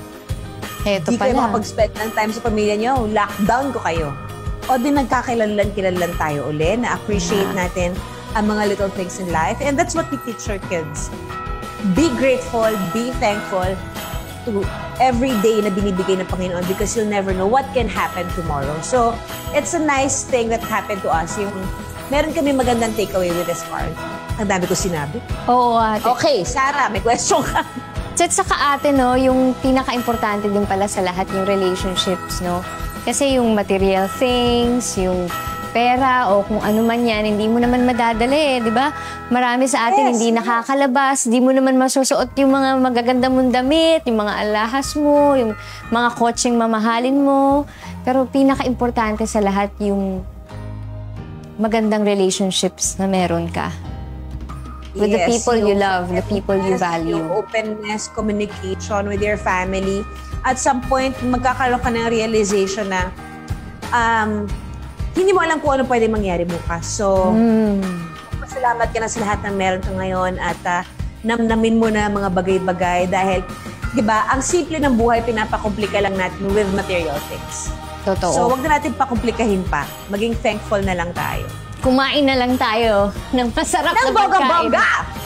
eto di kayo pala. makapag-spend ng time sa pamilya niyo, lockdown ko kayo. O din nagkakailanlan-kilanlan tayo uli, na-appreciate yeah. natin ang mga little things in life. And that's what we teach our kids. Be grateful, be thankful to every day na binibigay ng Panginoon because you'll never know what can happen tomorrow. So, it's a nice thing that happened to us. Yung, meron kami magandang takeaway with this part. Ang dami ko sinabi. Oo, ate. Okay, Sarah, may question ka. At saka ate, no, yung pinaka-importante din pala sa lahat yung relationships, no? Kasi yung material things, yung pera o kung ano man yan, hindi mo naman madadali, di ba? Marami sa atin yes. hindi nakakalabas, hindi mo naman masusuot yung mga magaganda mong damit, yung mga alahas mo, yung mga kotseng mamahalin mo. Pero pinaka-importante sa lahat yung magandang relationships na meron ka. With yes, the people you love, the people you value. Yung openness, communication with your family. At some point, magkakaroon ka ng realization na um, hindi mo alam kung ano pwede mangyari bukas. So, mm. pasalamat ka na sa lahat ng meron ka ngayon at uh, namnamin mo na mga bagay-bagay dahil, di ba, ang simple ng buhay, pinapakomplika lang natin with material things. Totoo. So, wag na natin pakomplikahin pa. Maging thankful na lang tayo. Kumain na lang tayo ng masarap ng na pagkain. Ng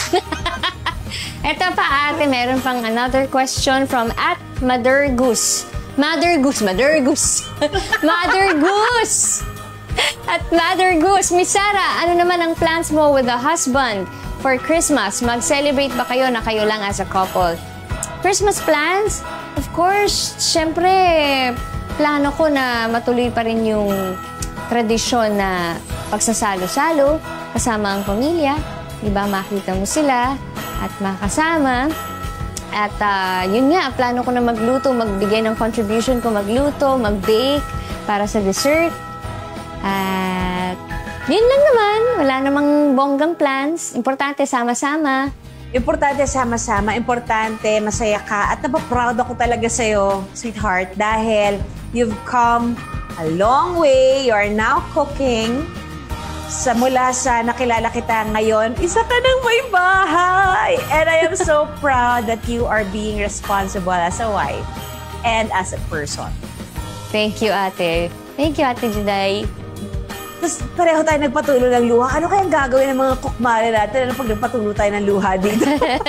Ito pa ate, meron pang another question from at Mother Goose. Mother Goose, Mother Goose. Mother Goose! At Mother Goose, Miss Sarah, ano naman ang plans mo with the husband for Christmas? Mag-celebrate ba kayo na kayo lang as a couple? Christmas plans? Of course, syempre, plano ko na matuloy pa rin yung tradisyon na pagsasalo-salo kasama ang pamilya. Diba, makita mo sila at makasama. At uh, yun nga, plano ko na magluto, magbigay ng contribution ko, magluto, mag-bake para sa dessert. At yun lang naman, wala namang bonggang plans. Importante, sama-sama. Importante, sama-sama. Importante, masaya ka. At napaproud ako talaga sa'yo, sweetheart, dahil you've come a long way. You are now cooking. Sa mula sa nakilala kita ngayon, isa ka nang may bahay. And I am so proud that you are being responsible as a wife and as a person. Thank you, ate. Thank you, Ate Juday. Tapos pareho tayo nagpatulo ng luha. Ano kayang gagawin ng mga kukmare natin? Ano pag nagpatulo tayo ng luha dito?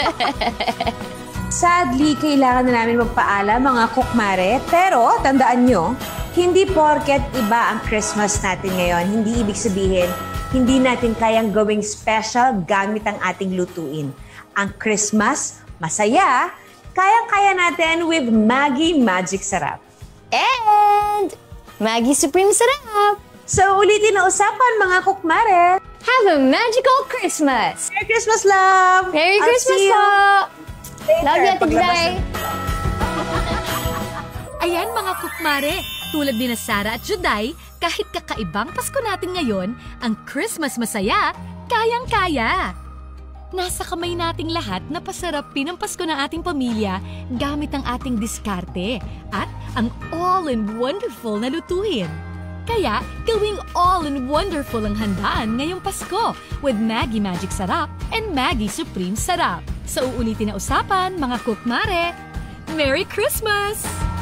Sadly, kailangan na namin magpaalam mga kukmare. Pero, tandaan nyo, hindi porket iba ang Christmas natin ngayon, hindi ibig sabihin, hindi natin kayang gawing special gamit ang ating lutuin. Ang Christmas, masaya, kayang-kaya natin with Maggi Magic Sarap. And Maggi Supreme Sarap! So, ulitin na usapan mga kukmare. Have a magical Christmas! Merry Christmas, love! Merry I'll Christmas see you po! later, Love you, Ate Juday! Ayan mga kukmare, tulad ni na Sarah at Juday, kahit kakaibang Pasko natin ngayon, ang Christmas masaya, kayang-kaya. Nasa kamay nating lahat na pasarapin ang Pasko ng ating pamilya gamit ang ating diskarte at ang all-in-wonderful na lutuin. Kaya, gawing all-in wonderful ang handaan ngayong Pasko with Maggi Magic Sarap and Maggi Supreme Sarap. Sa uulitin na usapan, mga kukmare, Merry Christmas!